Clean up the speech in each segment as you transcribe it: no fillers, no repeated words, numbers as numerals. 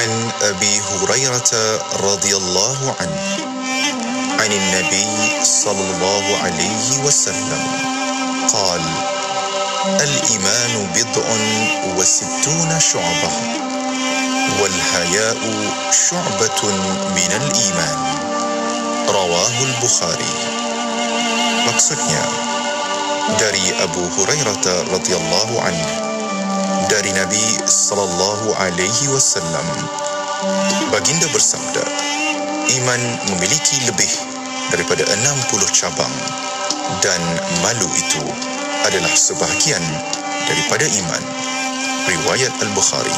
عن أبي هريرة رضي الله عنه عن النبي صلى الله عليه وسلم قال: الإيمان بضع وستون شعبة والحياء شعبة من الإيمان. رواه البخاري. Maksudnya dari Abu Hurairah radhiyallahu anhu dari Nabi sallallahu alaihi wasallam, baginda bersabda, iman memiliki lebih daripada 60 cabang dan malu itu adalah sebahagian daripada iman. Riwayat Al-Bukhari.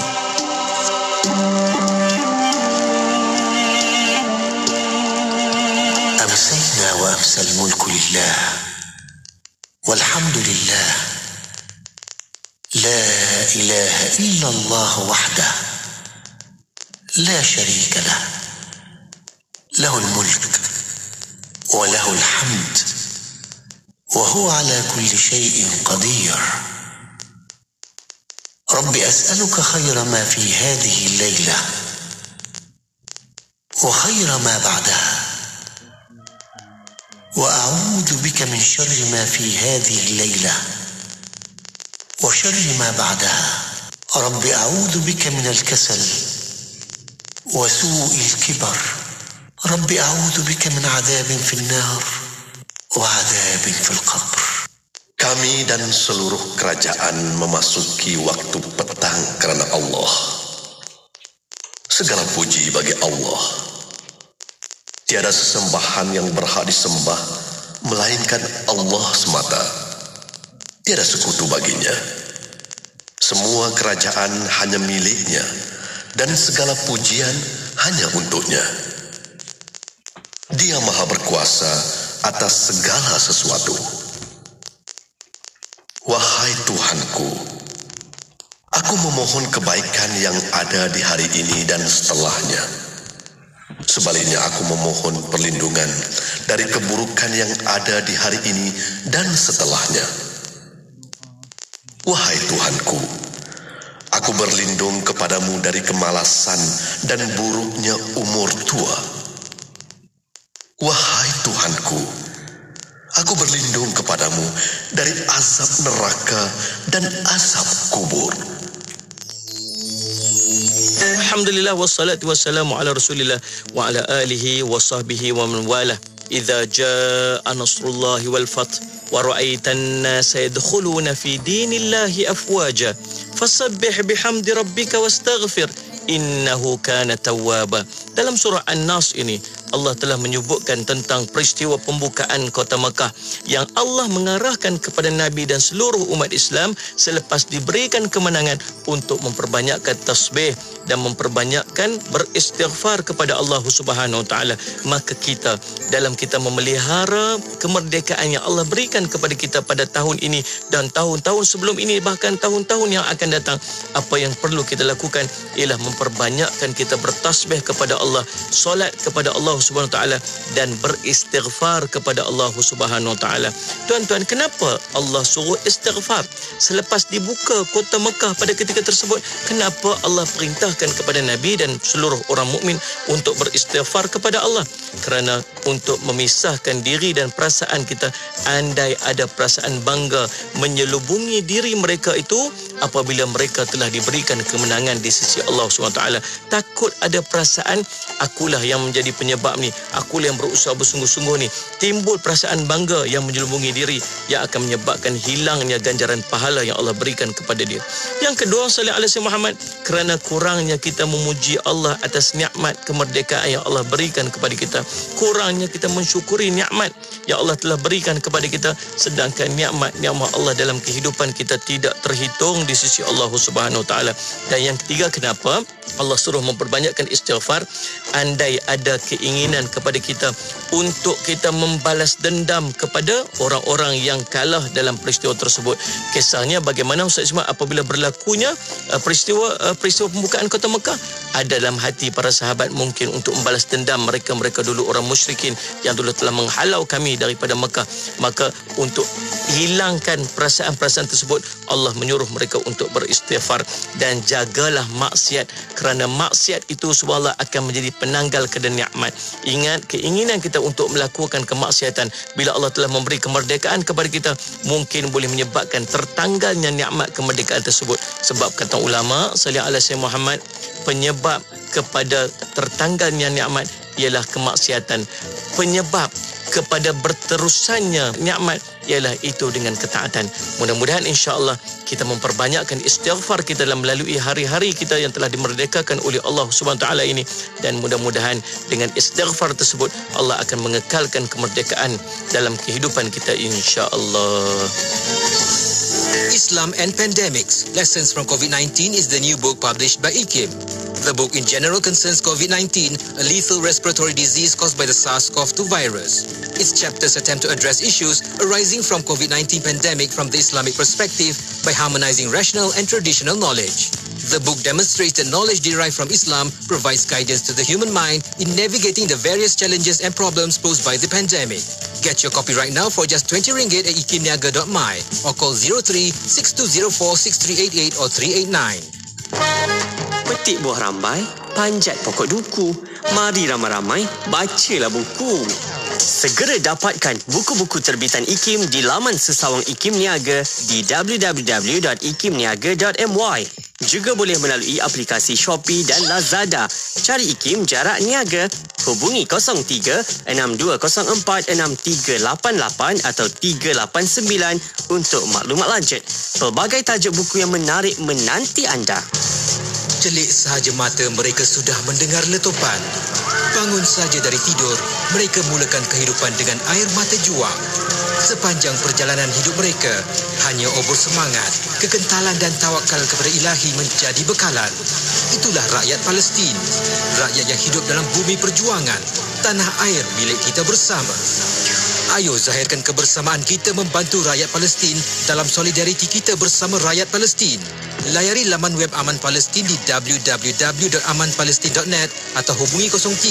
أمسينا وأمسى الملك لله والحمد لله لا إله إلا الله وحده لا شريك له له الملك وله الحمد وهو على كل شيء قدير. رب أسألك خير ما في هذه الليلة وخير ما بعدها، وأعوذ بك من شر ما في هذه الليلة وشر ما بعدها. رب أعوذ بك من الكسل وسوء الكبر. رب أعوذ بك من عذاب في النار وعذاب في القبر. Kami dan seluruh kerajaan memasuki waktu petang kerana Allah. Segala puji bagi Allah. Tiada sesembahan yang berhak disembah melainkan Allah semata. Tiada sekutu baginya. Semua kerajaan hanya miliknya dan segala pujian hanya untuknya. Dia Maha berkuasa atas segala sesuatu. Wahai Tuhanku, aku memohon kebaikan yang ada di hari ini dan setelahnya. Sebaliknya aku memohon perlindungan dari keburukan yang ada di hari ini dan setelahnya. Wahai Tuhanku, aku berlindung kepadamu dari kemalasan dan buruknya umur tua. Wahai Tuhanku, aku berlindung kepadamu dari azab neraka dan azab kubur. Alhamdulillah wassalatu wassalamu ala Rasulillah wa ala alihi wa sahbihi wa man walah. Idza jaa nasrullahi wal fath wa ra'aitan nasa yadkhuluna fi dinillahi afwaja fasabbih bihamdi rabbika wastaghfir innahu kana tawwaba. Dalam surah An-Nas ini Allah telah menyebutkan tentang peristiwa pembukaan kota Mekah yang Allah mengarahkan kepada Nabi dan seluruh umat Islam selepas diberikan kemenangan untuk memperbanyakkan tasbih dan memperbanyakkan beristighfar kepada Allah Subhanahu Wa Taala. Maka kita dalam kita memelihara kemerdekaan yang Allah berikan kepada kita pada tahun ini dan tahun-tahun sebelum ini, bahkan tahun-tahun yang akan datang, apa yang perlu kita lakukan ialah memperbanyakkan kita bertasbih kepada Allah, solat kepada Allah Subhanahu Wa Taala dan beristighfar kepada Allah Subhanahu Wa Taala. Tuan-tuan, kenapa Allah suruh istighfar selepas dibuka kota Mekah pada ketika tersebut? Kenapa Allah perintahkan kepada Nabi dan seluruh orang mukmin untuk beristighfar kepada Allah? Kerana untuk memisahkan diri dan perasaan kita, andai ada perasaan bangga menyelubungi diri mereka itu apabila mereka telah diberikan kemenangan di sisi Allah SWT. Takut ada perasaan akulah yang menjadi penyebab ni, akulah yang berusaha bersungguh-sungguh ni. Timbul perasaan bangga yang menyelubungi diri yang akan menyebabkan hilangnya ganjaran pahala yang Allah berikan kepada dia. Yang kedua, sallallahu alaihi wasallam Muhammad, kerana kurangnya kita memuji Allah atas nikmat kemerdekaan yang Allah berikan kepada kita. Kurangnya kita mensyukuri nikmat yang Allah telah berikan kepada kita, sedangkan nikmat-nikmat Allah dalam kehidupan kita tidak terhitung di sisi Allah Subhanahu Wa Taala. Dan yang ketiga, kenapa Allah suruh memperbanyakkan istighfar? Andai ada keinginan keinginan kepada kita untuk kita membalas dendam kepada orang-orang yang kalah dalam peristiwa tersebut. Kisahnya bagaimana Ustaz Ismail apabila berlakunya peristiwa pembukaan kota Mekah, ada dalam hati para sahabat mungkin untuk membalas dendam mereka dulu orang musyrikin yang dulu telah menghalau kami daripada Mekah. Maka untuk hilangkan perasaan-perasaan tersebut, Allah menyuruh mereka untuk beristighfar dan jagalah maksiat, kerana maksiat itu subhanallah akan menjadi penanggal kepada nikmat. Ingat, keinginan kita untuk melakukan kemaksiatan bila Allah telah memberi kemerdekaan kepada kita mungkin boleh menyebabkan tertanggalnya nikmat kemerdekaan tersebut. Sebab kata ulama sallallahu alaihi wasallam Muhammad, penyebab kepada tertanggalnya nikmat ialah kemaksiatan. Penyebab kepada berterusannya nikmat ialah itu dengan ketaatan. Mudah-mudahan insya-Allah kita memperbanyakkan istighfar kita dalam melalui hari-hari kita yang telah dimerdekakan oleh Allah Subhanahu taala ini, dan mudah-mudahan dengan istighfar tersebut Allah akan mengekalkan kemerdekaan dalam kehidupan kita insya-Allah. Islam and Pandemics, Lessons from COVID-19 is the new book published by IKIM. The book in general concerns COVID-19, a lethal respiratory disease caused by the SARS-CoV-2 virus. Its chapters attempt to address issues arising from COVID-19 pandemic from the Islamic perspective by harmonizing rational and traditional knowledge. The book demonstrates that knowledge derived from Islam provides guidance to the human mind in navigating the various challenges and problems posed by the pandemic. Get your copy right now for just RM20 at ikimniaga.my or call 03-6204-6388 or 389. Petik buah rambai, panjat pokok duku. Mari ramai-ramai, bacalah buku. Segera dapatkan buku-buku terbitan IKIM di laman sesawang IKIM Niaga di www.ikimniaga.my. Juga boleh melalui aplikasi Shopee dan Lazada. Cari IKIM Jarak Niaga. Hubungi 03-6204-6388 atau 389 untuk maklumat lanjut. Pelbagai tajuk buku yang menarik menanti anda. Celik sahaja mata mereka sudah mendengar letupan. Bangun saja dari tidur, mereka mulakan kehidupan dengan air mata juang. Sepanjang perjalanan hidup mereka, hanya obor semangat, kekentalan dan tawakal kepada Ilahi menjadi bekalan. Itulah rakyat Palestin, rakyat yang hidup dalam bumi perjuangan, tanah air milik kita bersama. Ayo zahirkan kebersamaan kita membantu rakyat Palestin dalam solidariti kita bersama rakyat Palestin. Layari laman web Aman Palestin di www.amanpalestin.net atau hubungi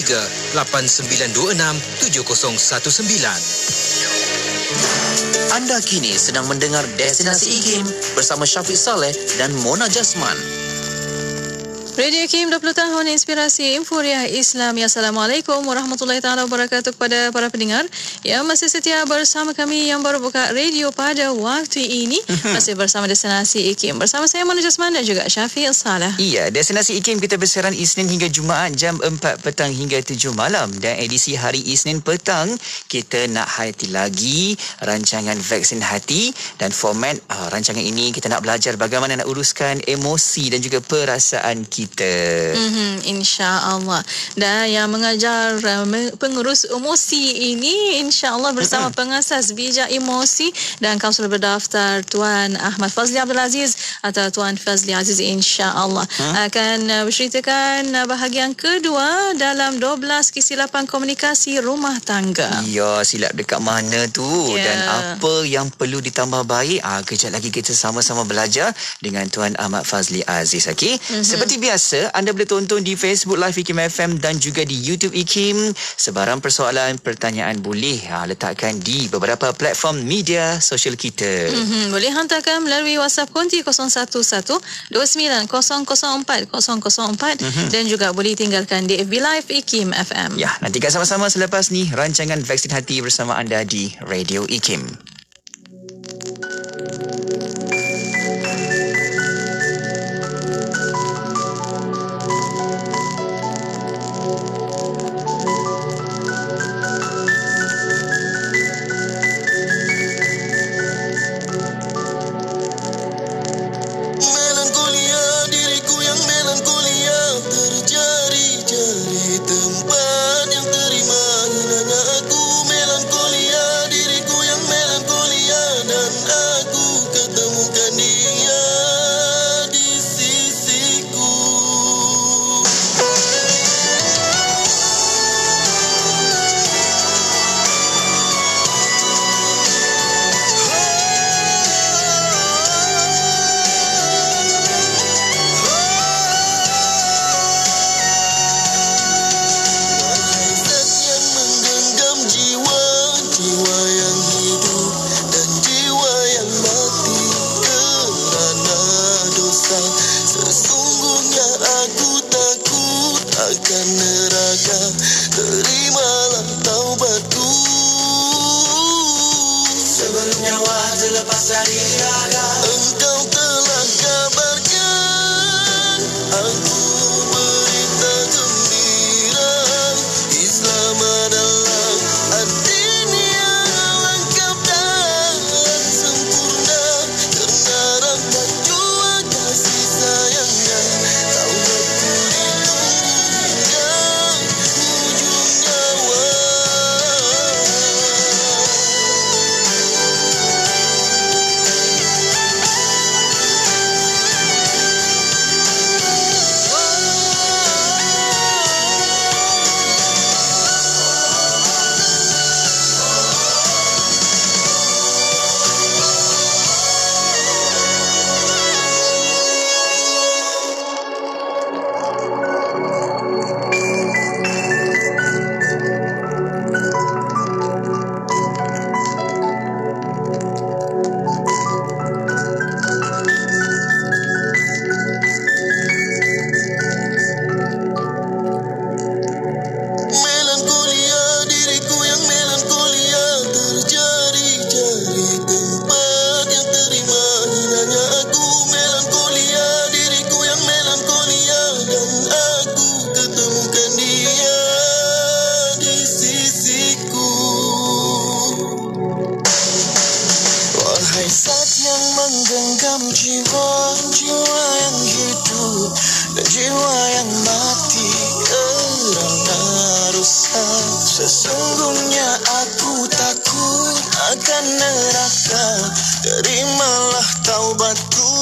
03-8926-7019. Anda kini sedang mendengar Destinasi IKIM bersama Syafiq Saleh dan Mona Jasman. Radio IKIM 20 tahun inspirasi Infuriah Islam. Assalamualaikum warahmatullahi taala wabarakatuh kepada para pendengar yang masih setia bersama kami yang baru buka radio pada waktu ini. Masih bersama Destinasi IKIM bersama saya Mona Jasman dan juga Syafiq Saleh. Iya, Destinasi IKIM kita bersiaran Isnin hingga Jumaat jam 4 petang hingga 7 malam, dan edisi hari Isnin petang kita nak hayati lagi rancangan Vaksin Hati, dan format rancangan ini kita nak belajar bagaimana nak uruskan emosi dan juga perasaan kita. InsyaAllah. Dan yang mengajar pengurus emosi ini insyaAllah bersama pengasas bijak emosi dan kaunselor berdaftar Tuan Ahmad Fazli Abdul Aziz atau Tuan Fazli Aziz insyaAllah akan berceritakan bahagian kedua dalam 12 kesilapan komunikasi rumah tangga. Ya, silap dekat mana tu dan apa yang perlu ditambah baik. Kejap lagi kita sama-sama belajar dengan Tuan Ahmad Fazli Aziz. Seperti biasa, anda boleh tonton di Facebook Live IKIM FM dan juga di YouTube IKIM. Sebarang persoalan, pertanyaan boleh letakkan di beberapa platform media sosial kita. Boleh hantarkan melalui WhatsApp konti 0112900404 dan juga boleh tinggalkan di FB Live IKIM FM. Ya, nantikan sama-sama selepas ni rancangan Vaksin Hati bersama anda di Radio IKIM. Tempat yang terima hinanya aku, melankolia diriku yang melankolia. akan neraka. Terimalah taubatku. Sebelum nyawa terlepas dari raga, Engkau telah kabarkan aku berita gembira. Islam adalah adin yang lengkap dan sempurna, karena rahmat jua kasih sayangnya. Taubatku ditunggu hingga ujung nyawa. Melankolia, diriku yang melankolia, terjadi-jadi tempat yang terima hinanya aku. Melankolia, diriku yang melankolia, dan aku ketemukan dia di sisiku. Wahai zat yang menggenggam jiwa, jiwa yang hidup dan jiwa yang mati kerana rusak. Sesungguhnya aku takut akan neraka. Terimalah taubatku.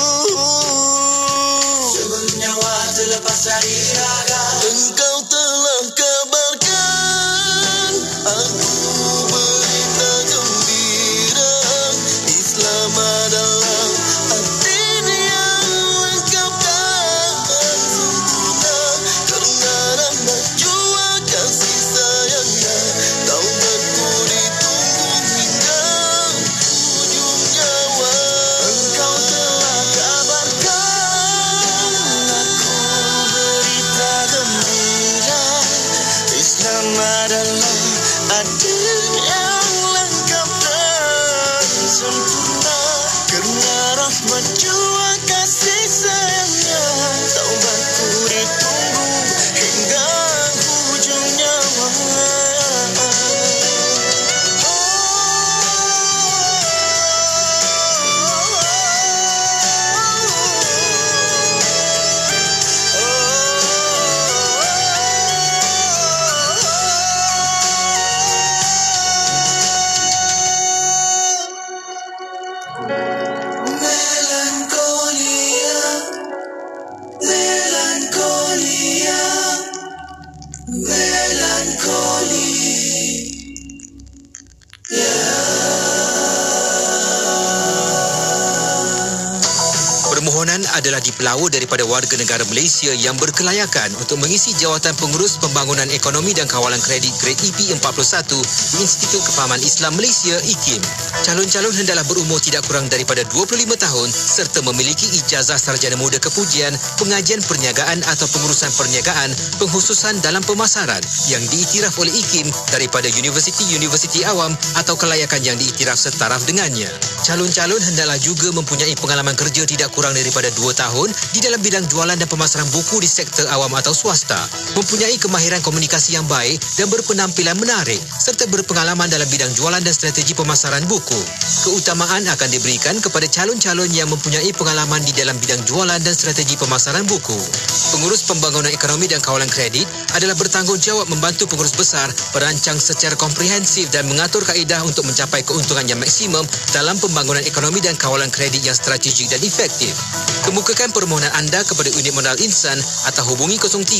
Sebelum nyawa terlepas dari raga, Engkau telah kabarkan aku berita gembira. Islam adalah adin yang lengkap dan sempurna, karena rahmat jua kasih sayangnya. Taubatku ditunggu hingga ujung nyawa. Engkau telah kabarkan aku berita gembira. Islam adalah adil yang lengkap dan sempurna, karena rahmat jua kasih sayangnya. Taubatku ditunggu hingga ujung nyawa. Melankolia, melankolia, Permohonan adalah dipelawa daripada warga negara Malaysia yang berkelayakan untuk mengisi jawatan pengurus pembangunan ekonomi dan kawalan kredit grade EP41 di Institut Kefahaman Islam Malaysia IKIM. Calon-calon hendaklah berumur tidak kurang daripada 25 tahun serta memiliki ijazah sarjana muda kepujian, pengajian perniagaan atau pengurusan perniagaan, pengkhususan dalam pemasaran yang diiktiraf oleh IKIM daripada universiti-universiti awam atau kelayakan yang diiktiraf setaraf dengannya. Calon-calon hendaklah juga mempunyai pengalaman kerja tidak kurang daripada 2 tahun di dalam bidang jualan dan pemasaran buku di sektor awam atau swasta, mempunyai kemahiran komunikasi yang baik dan berpenampilan menarik serta berpengalaman dalam bidang jualan dan strategi pemasaran buku. Keutamaan akan diberikan kepada calon-calon yang mempunyai pengalaman di dalam bidang jualan dan strategi pemasaran buku. Pengurus pembangunan ekonomi dan kawalan kredit adalah bertanggungjawab membantu pengurus besar merancang secara komprehensif dan mengatur kaedah untuk mencapai keuntungan yang maksimum dalam pembangunan ekonomi dan kawalan kredit yang strategik dan efektif. Kemukakan permohonan anda kepada unit modal insan atau hubungi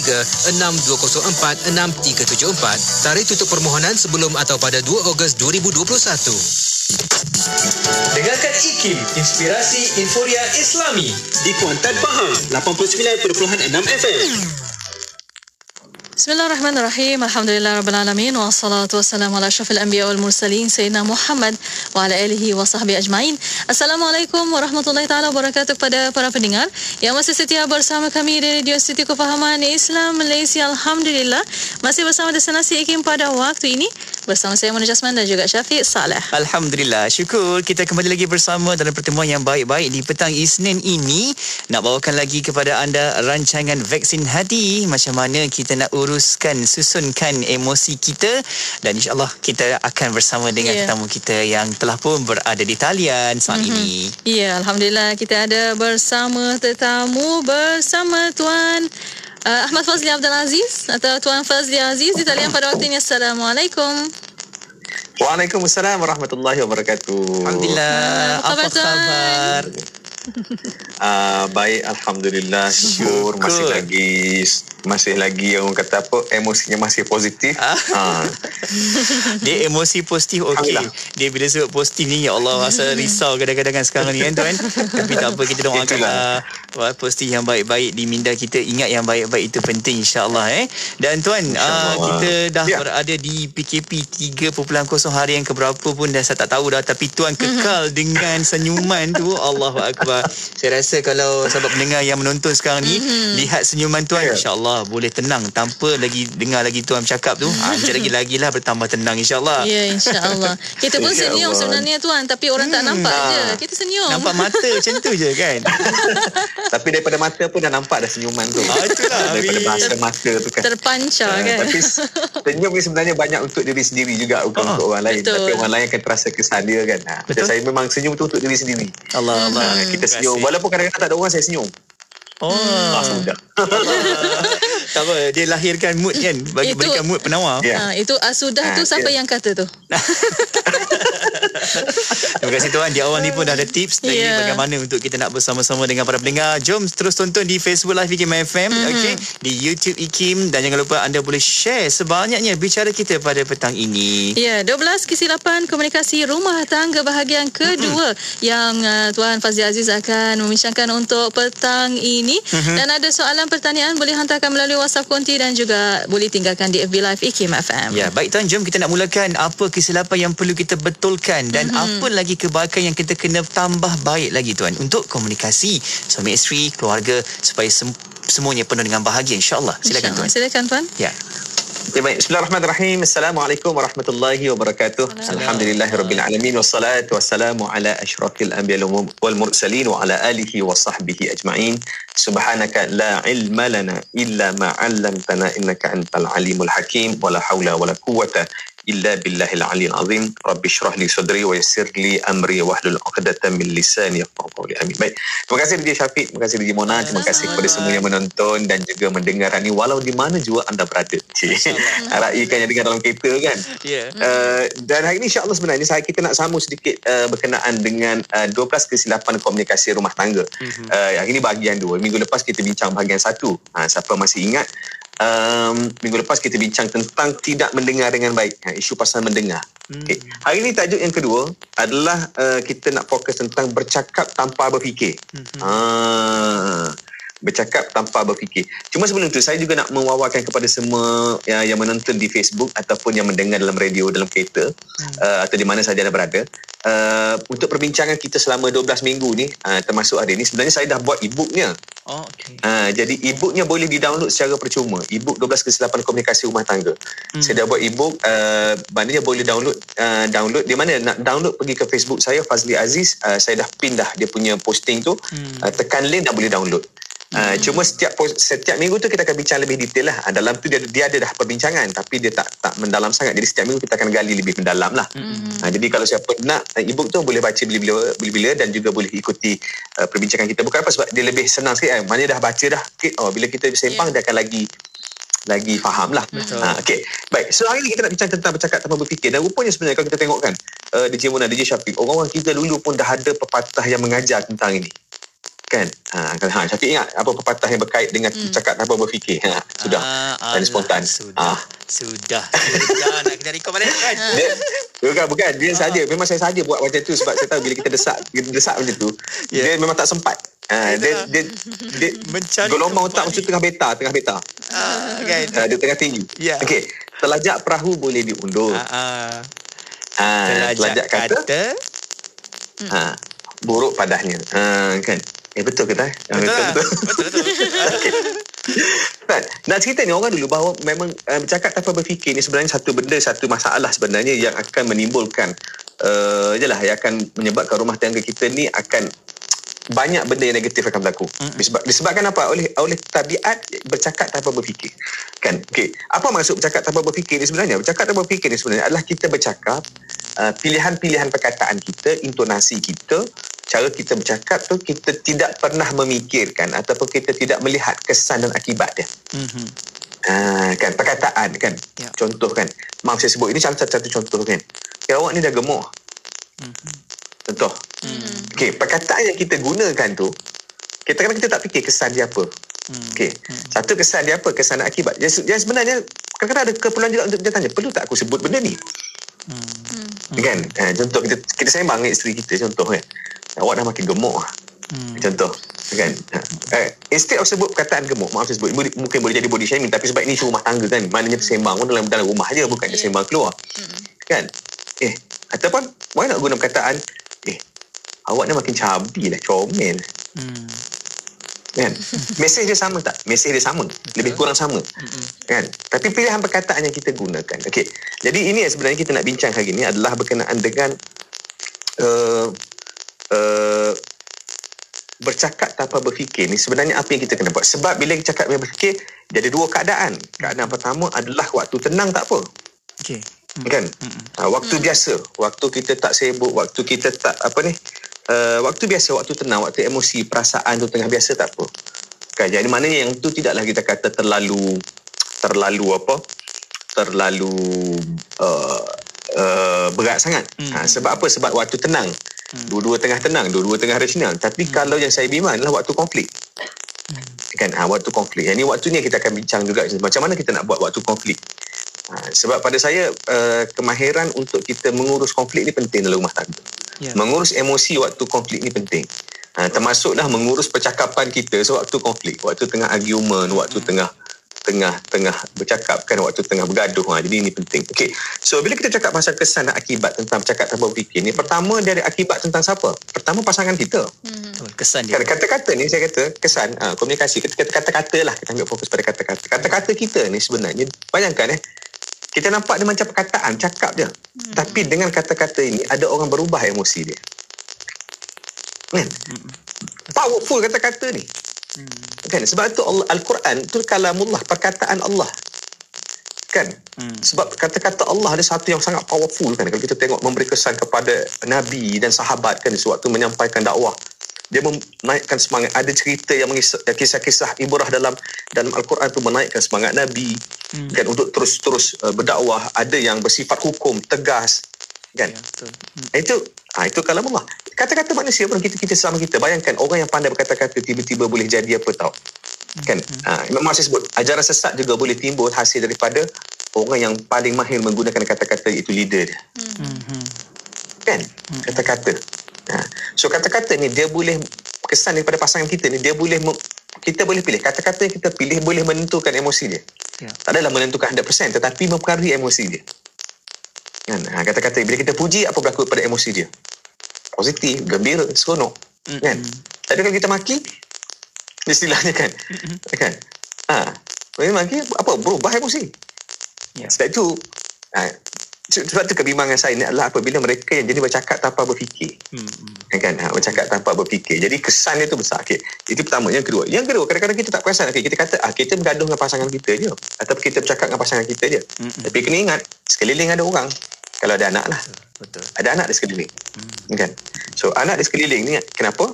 03-6204-6374. Tarikh tutup permohonan sebelum atau pada 2 Ogos 2021. Dengarkan IKIM, Inspirasi Inforia Islami di Kuantan Pahang 89.6 FM. Bismillahirrahmanirrahim. Alhamdulillahirabbil wassalatu wassalamu ala asyrafil anbiya wal mursalin sayyidina Muhammad wa ala alihi wa sahbihi ajmain. Assalamualaikum warahmatullahi taala wabarakatuh kepada para pendengar yang masih setia bersama kami di Radio City Kefahaman Islam Malaysia. Alhamdulillah masih bersama Destinasi IKIM pada waktu ini bersama saya Mona Jasman dan juga Syafiq Saleh. Alhamdulillah, syukur kita kembali lagi bersama dalam pertemuan yang baik-baik di petang Isnin ini. Nak bawakan lagi kepada anda rancangan Vaksin Hati, macam mana kita nak uruskan, susunkan emosi kita, dan insyaAllah kita akan bersama dengan tetamu kita yang telah pun berada di talian saat ini. Ya, Alhamdulillah kita ada bersama tetamu bersama Tuan Ahmad Fazli Abdul Aziz atau Tuan Fazli Aziz di talian pada waktu ini. Assalamualaikum. Waalaikumsalam warahmatullahi wabarakatuh. Alhamdulillah. Apa khabar? Baik, Alhamdulillah. Syukur masih lagi orang kata apa, emosinya masih positif. Dia emosi positif, okey. Dia bila sebut positif ni, ya Allah, rasa risau kadang-kadang sekarang ni kan tuan. Tapi tak apa, kita doakan positif yang baik-baik di minda kita. Ingat yang baik-baik itu penting, insyaAllah. Dan tuan, kita dah berada di PKP 3.0 hari yang keberapa pun dah saya tak tahu dah, tapi tuan kekal dengan senyuman tu. Allahu Akbar. Saya rasa kalau sahabat pendengar yang menonton sekarang ni lihat senyuman tuan, insyaAllah boleh tenang tanpa lagi dengar lagi tuan bercakap tu. Lagi lah bertambah tenang, insyaAllah. Ya, insyaAllah. Kita pun senyum sebenarnya tuan, tapi orang tak nampak je. Kita senyum. Nampak mata macam tu je kan. Tapi daripada mata pun dah nampak dah senyuman tu. Itulah. Daripada bahasa mata tu kan. Terpancar kan. Tapi senyum ni sebenarnya banyak untuk diri sendiri juga, bukan untuk orang lain. Betul. Tapi orang lain akan terasa kesan dia kan. Macam saya memang senyum tu untuk diri sendiri. Allah. Kita senyum. Walaupun kadang-kadang tak ada orang, saya senyum. Sudah. Tak apa, dia lahirkan mood kan, berikan mood penawar. Itu sudah tu siapa yang kata tu? Terima kasih tuan. Di awal ni pun dah ada tips lagi bagaimana untuk kita nak bersama-sama dengan para pendengar. Jom terus tonton di Facebook Live IKIM FM, okey, di YouTube IKIM, dan jangan lupa anda boleh share sebanyaknya bicara kita pada petang ini. Ya, 12 kesilapan komunikasi rumah tangga bahagian kedua yang Tuan Fazli Aziz akan membincangkan untuk petang ini. Dan ada soalan pertanyaan boleh hantarkan melalui WhatsApp konti dan juga boleh tinggalkan di FB Live IKIM FM. Ya, baik tuan, jom kita nak mulakan apa kesilapan yang perlu kita betulkan dan apa lagi kebaikan yang kita kena tambah baik lagi tuan untuk komunikasi suami isteri, keluarga, supaya semuanya penuh dengan bahagia, insyaAllah. Silakan tuan. Silakan tuan. Ya. Okay, baik. Bismillahirrahmanirrahim. Assalamualaikum warahmatullahi wabarakatuh. Alhamdulillahirabbil alamin wassalatu wassalamu ala asyrafil anbiya wal mursalin wa ala alihi wa sahbihi ajma'in. Subhanaka la ilma lana illa ma 'allamtana innaka antal alimul hakim wa la haula wa la quwwata illa billahil aliyil azim. Rabbi shrah li sadri wa yassir li amri wahlul 'uqdatam min lisani yafqahu qawli. Amin. Baik. Terima kasih DJ Syafiq, terima kasih DJ Mona, terima kasih kepada semua yang menonton dan juga mendengar ni walau di mana jua anda berada. Raikan yang dengar dalam kereta kan. Dan hari ini insya-Allah sebenarnya kita nak sambung sedikit berkenaan dengan 12 kesilapan komunikasi rumah tangga. Hari ini bahagian 2. Minggu lepas kita bincang bahagian 1. Siapa masih ingat, minggu lepas kita bincang tentang tidak mendengar dengan baik, isu pasal mendengar. Okay. Hari ini tajuk yang kedua adalah kita nak fokus tentang bercakap tanpa berfikir. Bercakap tanpa berfikir. Cuma sebelum itu saya juga nak mewawarkan kepada semua yang menonton di Facebook ataupun yang mendengar dalam radio, dalam kereta, atau di mana sahaja anda berada, untuk perbincangan kita selama 12 minggu ni, termasuk hari ni, sebenarnya saya dah buat e-booknya. Jadi e-booknya boleh di-download secara percuma. E-book 12 kesilapan komunikasi rumah tangga. Saya dah buat e-book, maknanya boleh download. Di mana nak download, pergi ke Facebook saya Fazli Aziz, saya dah pin dah dia punya posting tu, tekan link dah boleh download. Cuma setiap minggu tu kita akan bincang lebih detail lah. Dalam tu dia ada dah perbincangan, tapi dia tak mendalam sangat. Jadi setiap minggu kita akan gali lebih mendalam lah. Jadi kalau siapa nak e-book tu boleh baca bila-bila dan juga boleh ikuti perbincangan kita. Bukan apa, sebab dia lebih senang sikit. Maknanya dah baca dah. Bila kita sembang dia akan lagi faham lah. Okay. Baik. So hari ni kita nak bincang tentang bercakap tanpa berfikir. Dan rupanya sebenarnya kalau kita tengok kan, DJ Mona, DJ Syafiq, orang-orang kita dulu pun dah ada pepatah yang mengajar tentang ini. Kan? Syafiq ingat apa pepatah yang berkait dengan cakap tanpa berfikir? Sudah. Dan spontan. Sudah. Nak kena record balik kan? Bukan. Dia saja. Memang saya saja buat macam tu sebab saya tahu bila kita desak macam tu, dia memang tak sempat. Dia mencari gelombang otak macam tengah beta. Kan? Dia tengah tinggi. Ya. Okey, telajak perahu boleh diundur. Telajak kata buruk padahnya. Kan? Betul ke tak? Betul. Okay. Nak cerita ni orang dulu bahawa memang bercakap tanpa berfikir ni sebenarnya satu masalah sebenarnya yang akan menimbulkan yang akan menyebabkan rumah tangga kita ni akan banyak benda yang negatif akan berlaku. Disebabkan apa? Oleh tabiat bercakap tanpa berfikir. Kan? Okey. Apa maksud bercakap tanpa berfikir ni sebenarnya? Bercakap tanpa berfikir ni sebenarnya adalah kita bercakap, pilihan-pilihan perkataan kita, intonasi kita, cara kita bercakap tu kita tidak pernah memikirkan ataupun kita tidak melihat kesan dan akibat dia. Kan? Perkataan kan? Yeah. Contoh kan? Maaf saya sebut, ini satu contoh kan? Awak ni dah gemuk. Contoh. Okey, perkataan yang kita gunakan tu, kadang-kadang kita tak fikir kesan dia apa. Okey. Satu kesan dia apa, kesan dan akibat. Yang sebenarnya kadang-kadang ada keperluan juga untuk kita tanya, perlu tak aku sebut benda ni? Kan? Contoh kita sembang dengan isteri kita, contoh kan. Awak dah makin gemuk. Contoh kan. Instead of sebut perkataan gemuk, maaf saya sebut, mungkin boleh jadi body shaming, tapi sebab ini rumah tangga kan, maknanya sembang pun dalam rumah je, bukan sembang keluar. Kan? Ataupun why nak guna perkataan awak ni makin cabi lah, comel. Kan? Mesej dia sama tak? Mesej dia sama. Lebih kurang sama. Kan? Tapi pilihan perkataan yang kita gunakan. Okey. Jadi ini yang sebenarnya kita nak bincang hari ini adalah berkenaan dengan bercakap tanpa berfikir ni sebenarnya apa yang kita kena buat. Sebab bila kita cakap tanpa berfikir, jadi dua keadaan. Keadaan pertama adalah waktu tenang tak apa. Okey. Kan? Waktu biasa, waktu kita tak sibuk, waktu kita tak waktu biasa, waktu tenang, waktu emosi, perasaan tu tengah biasa tak apa. Kan? Jadi maknanya yang tu tidaklah kita kata terlalu berat sangat. Sebab apa? Sebab waktu tenang. Dua-dua tengah tenang, dua-dua tengah rasional. Tapi kalau yang saya bimbang adalah waktu konflik. Kan? Waktu konflik. Yang ni waktu ni kita akan bincang juga macam mana kita nak buat waktu konflik. Sebab pada saya kemahiran untuk kita mengurus konflik ni penting dalam rumah tangga. Mengurus emosi waktu konflik ni penting. Termasuklah mengurus percakapan kita sewaktu konflik, waktu tengah argument, waktu tengah bercakap kan, waktu tengah bergaduh. Jadi ini penting. Okey. So bila kita cakap pasal kesan dan akibat tentang bercakap tanpa berfikir ni, pertama dari akibat tentang siapa? Pertama pasangan kita. Kesan dia. Kata-kata ni saya kata kesan komunikasi. Kata-kata lah, kita ambil fokus pada kata-kata. Kata-kata kita ni sebenarnya, bayangkan kita nampak dia macam perkataan, cakap je. Tapi dengan kata-kata ini, ada orang berubah emosi dia. Kan? Powerful kata-kata ni. Kan? Sebab itu Al-Quran itu kalamullah, perkataan Allah. Kan? Sebab kata-kata Allah ada satu yang sangat powerful kan. Kalau kita tengok memberi kesan kepada Nabi dan sahabat kan, sewaktu menyampaikan dakwah, dia menaikkan semangat. Ada cerita yang kisah-kisah ibrah dalam Al-Quran tu menaikkan semangat Nabi kan, untuk terus berdakwah. Ada yang bersifat hukum, tegas kan. Itu kalamullah. Kata-kata manusia pun kita sama kita. Bayangkan orang yang pandai berkata-kata tiba-tiba boleh jadi apa tahu. Kan? Memang saya sebut ajaran sesat juga boleh timbul hasil daripada orang yang paling mahir menggunakan kata-kata, iaitu leader dia. Kan? Kata-kata. So kata-kata ni dia boleh kesan daripada pasangan kita ni, kita boleh pilih. Kata-kata yang kita pilih boleh menentukan emosi dia. Tak adalah menentukan 100%, tetapi mempengaruhi emosi dia. Kan? Kata-kata bila kita puji, apa berlaku pada emosi dia? Positif, gembira, seronok. Kan? Tapi kalau kita maki, istilahnya kan. Kan? Maki apa? Berubah emosi. Sebab itu sebab tu kebimbangan saya ni adalah apabila mereka yang jadi bercakap tanpa berfikir. Kan? Bercakap tanpa berfikir. Jadi kesan dia tu besar. Okay. Itu pertama. Yang kedua, kadang-kadang kita tak perasan. Okay, kita kata kita bergaduh dengan pasangan kita je, ataupun kita bercakap dengan pasangan kita je. Tapi kena ingat, sekeliling ada orang. Kalau ada anak lah. Betul. Ada anak di sekeliling. Kan? So anak di sekeliling ni kenapa?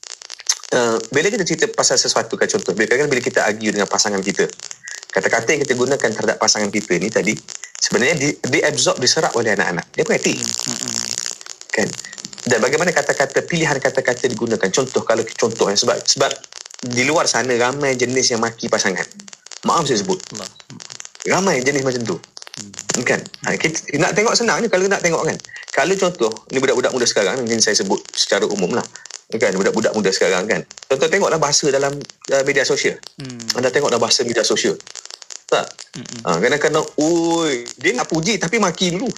Bila kita cerita pasal sesuatu kan, contoh bila kita argue dengan pasangan kita, kata-kata yang kita gunakan terhadap pasangan kita ni tadi sebenarnya diabsorb, diserap oleh anak-anak. Dia pun hati. Kan? Dan bagaimana kata-kata, pilihan kata-kata digunakan. Contoh sebab di luar sana ramai jenis yang maki pasangan. Maaf saya sebut. Ramai jenis macam tu. Kan? Kita nak tengok senang je kalau nak tengok kan. Kalau contoh ni budak-budak muda sekarang, mungkin saya sebut secara umum lah. kan, budak-budak muda sekarang kan. Tuan-tuan tengoklah bahasa dalam media sosial. Anda tengoklah bahasa media sosial. Tak? Kadang-kadang dia nak puji tapi maki dulu.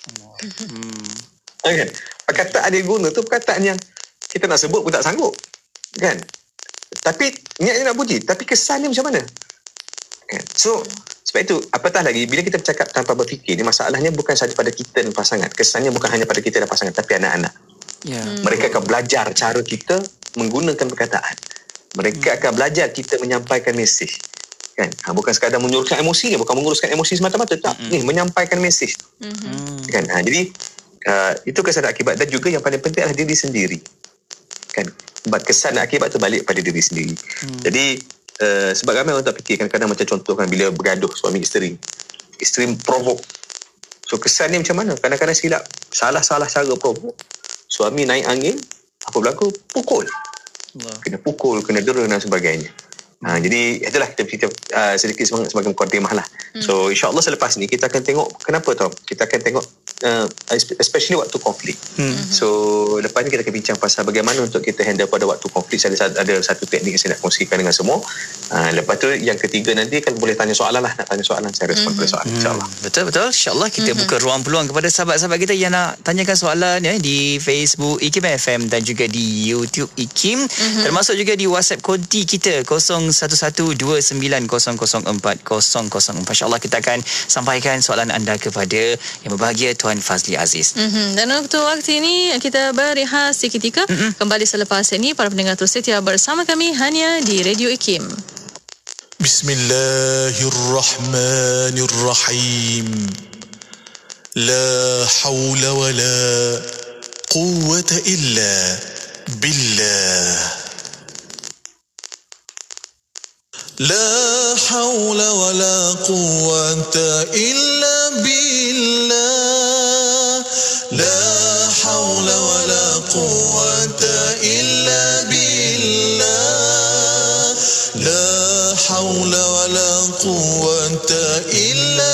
Kan? Perkataan dia guna tu perkataan yang kita nak sebut pun tak sanggup. Kan? Tapi niatnya nak puji, tapi kesannya macam mana? Kan? So sebab itu, apatah lagi bila kita bercakap tanpa berfikir ni, masalahnya bukan sahaja pada kita dan pasangan. Kesannya bukan hanya pada kita dan pasangan, tapi anak-anak. Mereka akan belajar cara kita menggunakan perkataan. Mereka akan belajar kita menyampaikan mesej. Kan? Bukan sekadar menyuruhkan emosinya, bukan menguruskan emosi semata-mata, tak. Ni menyampaikan mesej. Kan? Jadi itu kesan dan akibat, dan juga yang paling penting adalah diri sendiri. Kan? Sebab kesan dan akibat tu balik pada diri sendiri. Jadi sebab ramai orang tak fikir, kadang-kadang macam contoh kan, bila bergaduh suami isteri provoke, so kesan ni macam mana, kadang-kadang silap, salah cara provoke, suami naik angin, apa berlaku, kena pukul, kena dera dan sebagainya. Jadi itulah kita sedikit sebagai mukadimah lah. So insyaAllah selepas ni kita akan tengok kenapa tau, kita akan tengok especially waktu konflik. So lepas ni kita akan bincang pasal bagaimana untuk kita handle pada waktu konflik. Ada satu teknik yang saya nak kongsikan dengan semua. Lepas tu yang ketiga nanti kan boleh tanya soalan lah, nak tanya soalan saya respon pada soalan, insyaAllah. Betul insyaAllah kita buka ruang peluang kepada sahabat-sahabat kita yang nak tanyakan soalan di Facebook IKIM FM dan juga di YouTube IKIM, termasuk juga di WhatsApp konti kita 0112900400. InsyaAllah kita akan sampaikan soalan anda kepada yang berbahagia Tuan Fazli Aziz. Dan untuk waktu ini kita berehat seketika. Kembali selepas ini, para pendengar terus setia bersama kami hanya di Radio IKIM. Bismillahirrahmanirrahim. La hawla wa la quwwata illa billah. لا حول ولا قوة إلا بالله لا حول ولا قوة إلا بالله لا حول ولا قوة إلا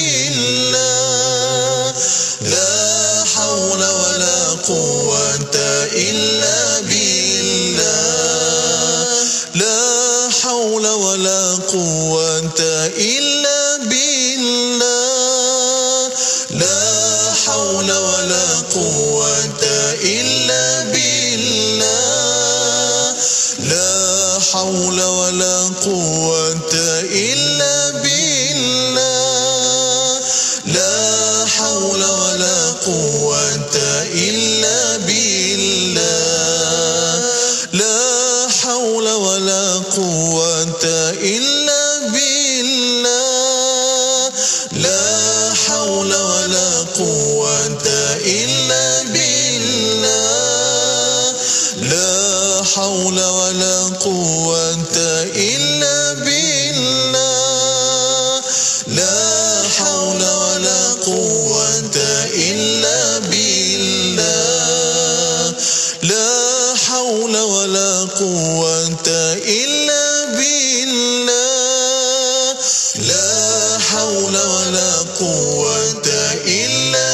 بالله لا حول ولا قوة إلا بالله لا حول ولا قوة إلا بالله لا حول ولا قوة إلا بالله لا حول ولا قوة إلا بالله لا حول ولا قوة إلا بالله لا حول ولا قوة إلا بالله لا حول ولا قوة إلا بالله لا حول ولا قوة إلا بالله لا حول ولا قوة إلا بالله لا حول ولا قوة إلا بالله لا حول ولا قوة إلا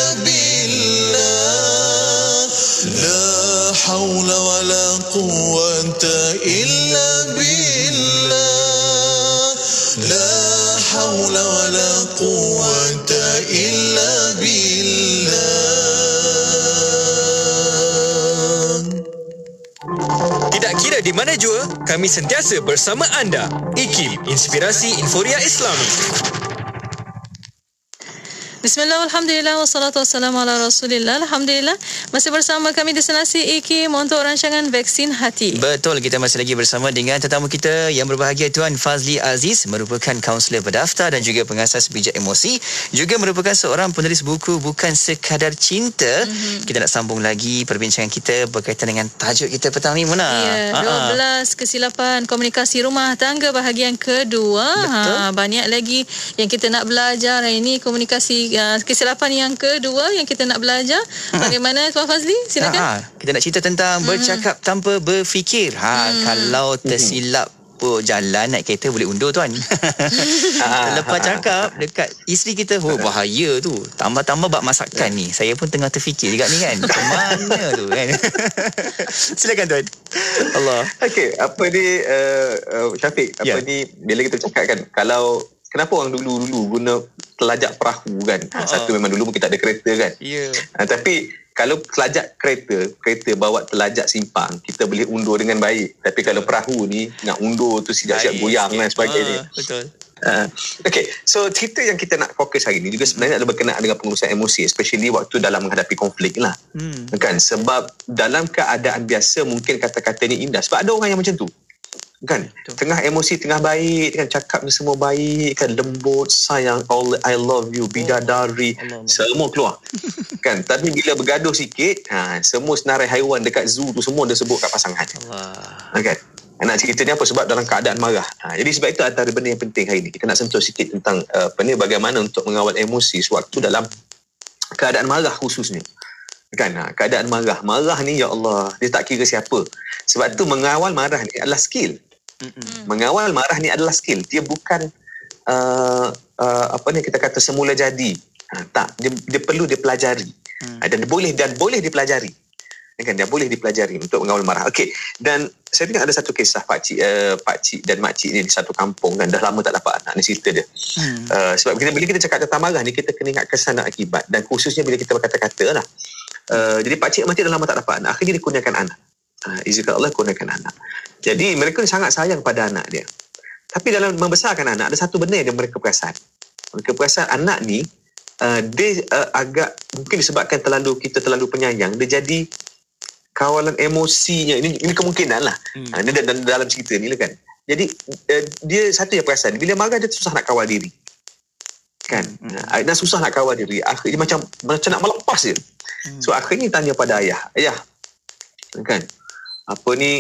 بالله لا حول ولا قوة إلا بالله لا حول ولا قوة إلا بالله. Tidak kira di mana jua, kami sentiasa bersama anda. IKIM, Inspirasi Inforia Islami. Bismillah, alhamdulillah, wassalatu wassalamu ala rasulillah. Alhamdulillah, masih bersama kami destinasi IKIM untuk rancangan vaksin hati. Betul, kita masih lagi bersama dengan tetamu kita yang berbahagia Tuan Fazli Aziz, merupakan kaunselor berdaftar dan juga pengasas bijak emosi, juga merupakan seorang penulis buku Bukan Sekadar Cinta. Kita nak sambung lagi perbincangan kita berkaitan dengan tajuk kita petang ni, Mona. Ya, 12 kesilapan komunikasi rumah tangga bahagian kedua. Banyak lagi yang kita nak belajar hari ini, komunikasi kesilapan yang kedua yang kita nak belajar. Bagaimana Tuan Fazli? Silakan. Kita nak cerita tentang bercakap tanpa berfikir. Kalau tersilap apa jalan naik kereta boleh undur tuan. Lepas cakap dekat isteri kita, bahaya tu. Tambah-tambah bab masakan ni. Saya pun tengah terfikir juga ni kan. Mana tu kan. Silakan tuan. Allah. Okey, apa ni Syafiq, apa ni bila kita cakap kan, kalau kenapa orang dulu guna telajak perahu kan. Satu memang dulu kita ada kereta kan. Tapi kalau telajak kereta bawa telajak simpang, kita boleh undur dengan baik. Tapi kalau perahu ni nak undur tu siap-siap goyang dan sebagainya. Betul. Okay, so cerita yang kita nak fokus hari ni juga sebenarnya adalah berkenaan dengan pengurusan emosi, especially waktu dalam menghadapi konflik lah. Kan, sebab dalam keadaan biasa mungkin kata-kata ni indah, sebab ada orang yang macam tu kan. Betul. Tengah emosi, tengah baik kan, cakap ni semua baik kan, lembut, sayang, I love you, bidadari, semua keluar kan. Tapi bila bergaduh sikit, semua senarai haiwan dekat zoo tu semua dia sebut kat pasangan. Kan. Nak cerita ni apa? Sebab dalam keadaan marah. Jadi sebab itu antara benda yang penting hari ni kita nak sentuh sikit tentang bagaimana untuk mengawal emosi sewaktu dalam keadaan marah khususnya. Kan, keadaan marah ni ya Allah, dia tak kira siapa. Sebab tu mengawal marah ni adalah skill. Mengawal marah ni adalah skill. Dia bukan kita kata semula jadi. Tak, dia perlu dipelajari. Dan boleh dipelajari. Kan, dia boleh dipelajari untuk mengawal marah. Okey, dan saya tengok ada satu kisah pakcik dan makcik ni di satu kampung kan, dah lama tak dapat anak, ni cerita dia. Sebab bila kita cakap tentang marah ni, kita kena ingat kesan dan akibat, dan khususnya bila kita berkata-kata lah. Jadi pakcik makcik dah lama tak dapat anak, akhirnya dia kurniakan anak. Izinkan Allah kurniakan anak. Jadi mereka sangat sayang pada anak dia. Tapi dalam membesarkan anak, ada satu benda yang mereka perasan. Mereka perasan anak ni dia agak mungkin disebabkan kita terlalu penyayang, dia jadi kawalan emosinya. Ini kemungkinan lah. Ini dalam cerita ni lah kan. Jadi dia satu yang perasan, bila marah dia susah nak kawal diri kan. Dan susah nak kawal diri, akhirnya macam nak melepas je. So akhirnya tanya pada ayah kan, apa ni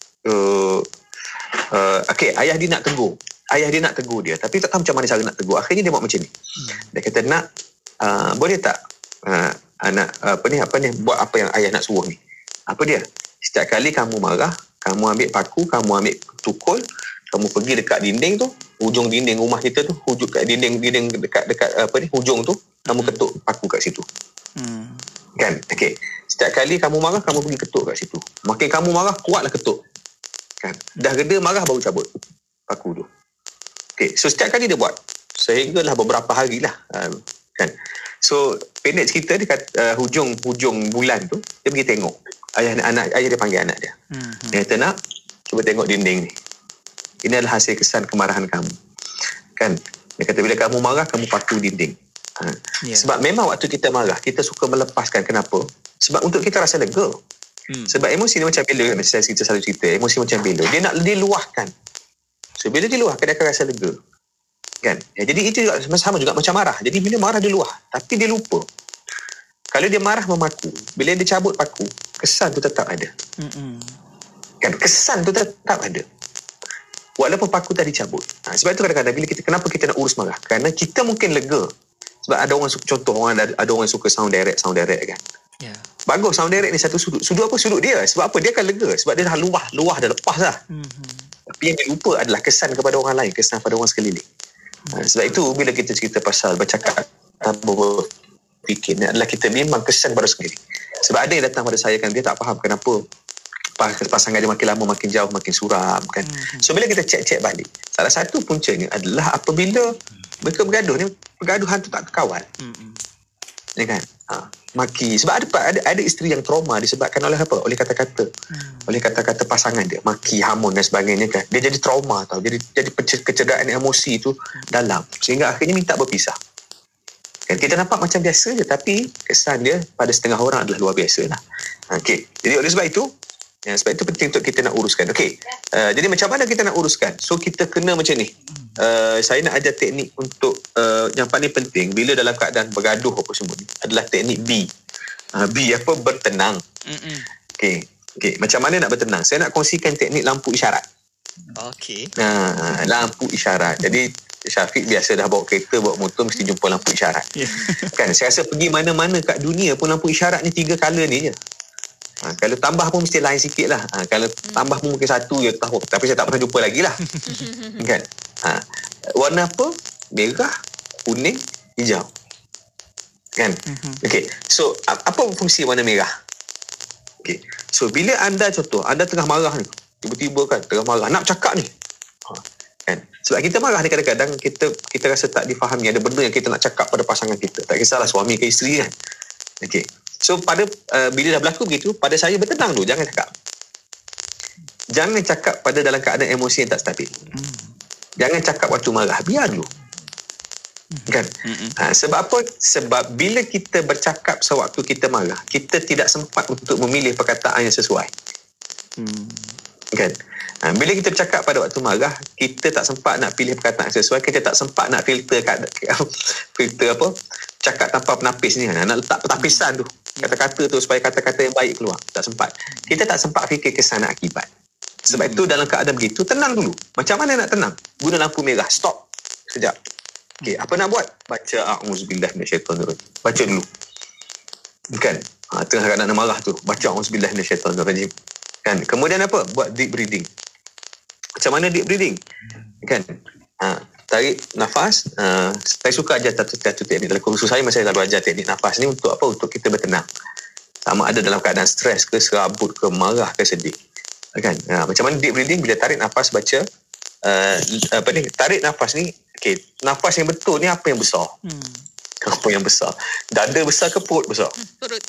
ayah dia nak tegur dia, tapi tak tahu macam mana cara nak tegur. Akhirnya dia buat macam ni. Dia kata, nak boleh tak anak buat apa yang ayah nak suruh ni. Apa dia? Setiap kali kamu marah, kamu ambil paku, kamu ambil tukul, kamu pergi dekat dinding tu, hujung dinding rumah kita tu, hujung kat dinding dekat hujung tu, kamu ketuk paku kat situ. Kan? Okey. Setiap kali kamu marah, kamu pergi ketuk kat situ. Makin kamu marah, kuatlah ketuk. Kan? Dah reda marah baru cabut paku tu. Okey, so setiap kali dia buat sehinggalah beberapa hari lah. Kan? So pendek cerita, dia kata hujung bulan tu dia pergi tengok. Ayah dia panggil anak dia. Dia kata, nak cuba tengok dinding ni. Ini adalah hasil kesan kemarahan kamu. Kan? Dia kata, bila kamu marah, kamu paku dinding. Sebab memang waktu kita marah, kita suka melepaskan. Kenapa? Sebab untuk kita rasa lega. Sebab emosi ni macam bela. Saya selalu cerita, emosi macam bela. Dia nak diluahkan. So bila diluahkan, dia akan rasa lega. Kan? Jadi itu juga sama juga macam marah. Jadi bila marah dia luah, tapi dia lupa. Kalau dia marah memaku, bila dia cabut paku, kesan tu tetap ada. Kan? Kesan tu tetap ada. Walaupun paku tadi cabut. Sebab itu kadang-kadang kenapa kita nak urus marah? Kerana kita mungkin lega. Sebab ada orang ada orang suka sound direct kan. Bagus sound direct ni satu sudut. Sudut apa? Sudut dia. Sebab apa? Dia akan lega. Sebab dia dah luah dah lepas lah. Tapi yang dia lupa adalah kesan kepada orang lain, kesan pada orang sekeliling. Sebab itu bila kita cerita pasal bercakap tanpa berfikir, ni adalah kita memang kesan pada sendiri. Sebab ada yang datang pada saya kan, dia tak faham kenapa pasangan dia makin lama makin jauh, makin suram kan. So bila kita cek balik, salah satu puncanya adalah apabila mereka bergaduh ni, pergaduhan tu tak terkawal. Ya kan? Maki. Sebab ada isteri yang trauma disebabkan oleh apa? Oleh kata-kata. Oleh kata-kata pasangan dia, maki, hamun dan sebagainya kan. Dia jadi trauma tau. Jadi kecederaan emosi tu dalam, sehingga akhirnya minta berpisah. Kan kita nampak macam biasa je, tapi kesan dia pada setengah orang adalah luar biasa lah. Okey. Jadi oleh sebab itu penting untuk kita nak uruskan. Okey. Jadi macam mana kita nak uruskan? So kita kena macam ni. Saya nak ajar teknik untuk yang paling penting bila dalam keadaan bergaduh apa semua ni adalah teknik B. B apa? Bertenang. Okey. Macam mana nak bertenang? Saya nak kongsikan teknik lampu isyarat. Okey. Lampu isyarat. Jadi Syafiq biasa dah bawa kereta, bawa motor, mesti jumpa lampu isyarat. Kan? Saya rasa pergi mana-mana kat dunia pun lampu isyarat ni 3 color ni je. Kalau tambah pun mesti lain sikit lah. Kalau tambah pun mungkin satu je tahu. Tapi saya tak pernah jumpa lagi lah. Kan? Warna apa? Merah, kuning, hijau. Kan? Okey. So, apa fungsi warna merah? Okey. So, bila anda contoh, anda tengah marah ni. Tiba-tiba kan, tengah marah. Nak cakap ni. Kan? Sebab kita marah ni kadang-kadang kita rasa tak difahami. Ada benda yang kita nak cakap pada pasangan kita. Tak kisahlah suami ke isteri kan. Okey. So bila dah berlaku begitu, pada saya bertenang dulu, jangan cakap. Jangan cakap pada dalam keadaan emosi yang tak stabil. Jangan cakap waktu marah, biar dulu. Kan? Sebab apa? Sebab bila kita bercakap sewaktu kita marah, kita tidak sempat untuk memilih perkataan yang sesuai. Kan? Bila kita bercakap pada waktu marah, kita tak sempat nak pilih perkataan yang sesuai, kita tak sempat nak filter apa? Cakap tanpa penapis ni, nak letak petapisan tu. Kata-kata tu supaya kata-kata yang baik keluar. Tak sempat. Kita tak sempat fikir kesan akibat. Sebab itu dalam keadaan begitu, tenang dulu. Macam mana nak tenang? Guna lampu merah. Stop. Sekejap. Okey, apa nak buat? Baca a'udzubillah minasyaitonirrajim. Baca dulu. Kan? Tengah keadaan marah tu, baca a'udzubillah minasyaitonirrajim. Kan? Kemudian apa? Buat deep breathing. Macam mana deep breathing? Kan? Tarik nafas. Saya suka ajar satu teknik. Dalam kursus saya selalu ajar teknik nafas ni untuk apa? Untuk kita bertenang. Sama ada dalam keadaan stres ke, serabut ke, marah ke, sedih. Kan? Macam mana deep breathing? Bila tarik nafas, baca tarik nafas ni. Okay, nafas yang betul ni apa yang besar? Apa yang besar? Dada besar ke perut besar? Perut.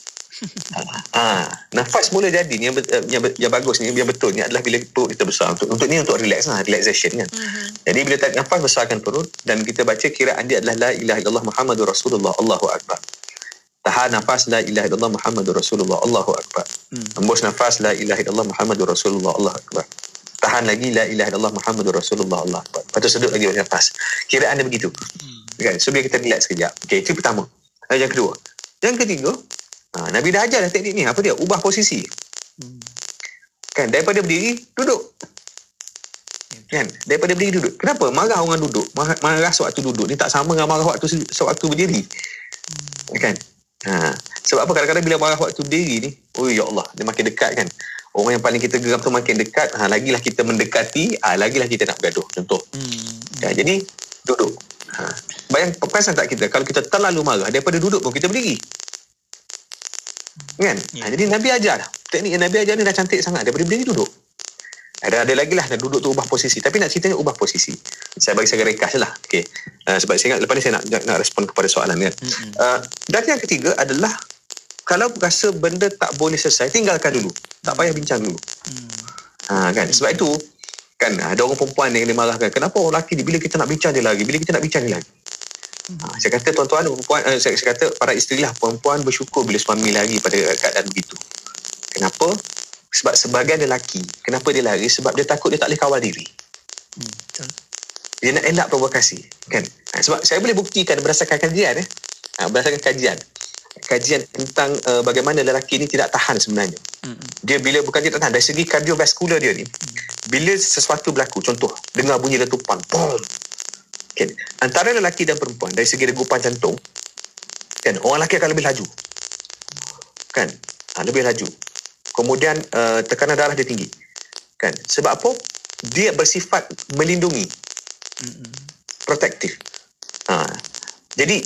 Nafas mula jadi ni yang bagus ni, yang betul ni adalah bila perut kita besar. Untuk relax lah, relaxation kan. Jadi bila tarik nafas, besarkan perut dan kita baca kiraan dia adalah la ilaha illallah Muhammadur Rasulullah, Allahu Akbar. Tahan nafas, la ilaha illallah Muhammadur Rasulullah, Allahu Akbar. Hembus nafas, la ilaha illallah Muhammadur Rasulullah, Allahu Akbar. Tahan lagi, la ilaha illallah Muhammadur Rasulullah, Allahu Akbar. Lepas tu sedut lagi nafas. Kiraan dia begitu. Kan? So bila kita relax sekejap. Okay, itu pertama. Yang kedua. Yang ketiga, Nabi dah ajar dah teknik ni. Apa dia? Ubah posisi. Kan? Daripada berdiri, duduk. Kan? Daripada berdiri, duduk. Kenapa? Marah orang duduk. Marah sewaktu duduk ni tak sama dengan marah sewaktu berdiri. Kan? Sebab apa? Kadang-kadang bila marah waktu berdiri ni, oh ya Allah, dia makin dekat kan. Orang yang paling kita geram tu makin dekat, lagilah kita mendekati, lagilah kita nak bergaduh. Contoh. Jadi, duduk. Perasan tak kita, kalau kita terlalu marah, daripada duduk pun kita berdiri. Kan? Jadi Nabi ajar dah. Teknik yang Nabi ajar ni dah cantik sangat. Daripada berdiri, duduk. Ada lagi lah, nak duduk tu ubah posisi. Tapi nak ceritanya ubah posisi. Saya bagi saya ringkas lah. Okay. Sebab saya ingat lepas ni saya nak respon kepada soalan kan. Dan yang ketiga adalah, kalau rasa benda tak boleh selesai, tinggalkan dulu. Tak payah bincang dulu. Kan? Sebab itu, kan ada orang perempuan yang dimarahkan. Kenapa orang lelaki ni, bila kita nak bincang dia lagi, bila kita nak bincang dia lagi. Saya kata tuan-tuan, perempuan, saya kata para isteri lah, perempuan bersyukur bila suami lari pada keadaan begitu. Kenapa? Sebab sebagian lelaki, kenapa dia lari? Sebab dia takut dia tak boleh kawal diri. Dia nak elak provokasi. Kan? Sebab saya boleh buktikan berdasarkan kajian. Berdasarkan kajian tentang bagaimana lelaki ni tidak tahan sebenarnya. Dia bila bukan dia tak tahan, dari segi kardiovaskular dia ni, bila sesuatu berlaku, contoh dengar bunyi letupan, boom, kan, antara lelaki dan perempuan dari segi regupan jantung, kan, orang lelaki akan lebih laju, kan, lebih laju. Kemudian tekanan darah dia tinggi, kan. Sebab apa? Dia bersifat melindungi, protektif. Jadi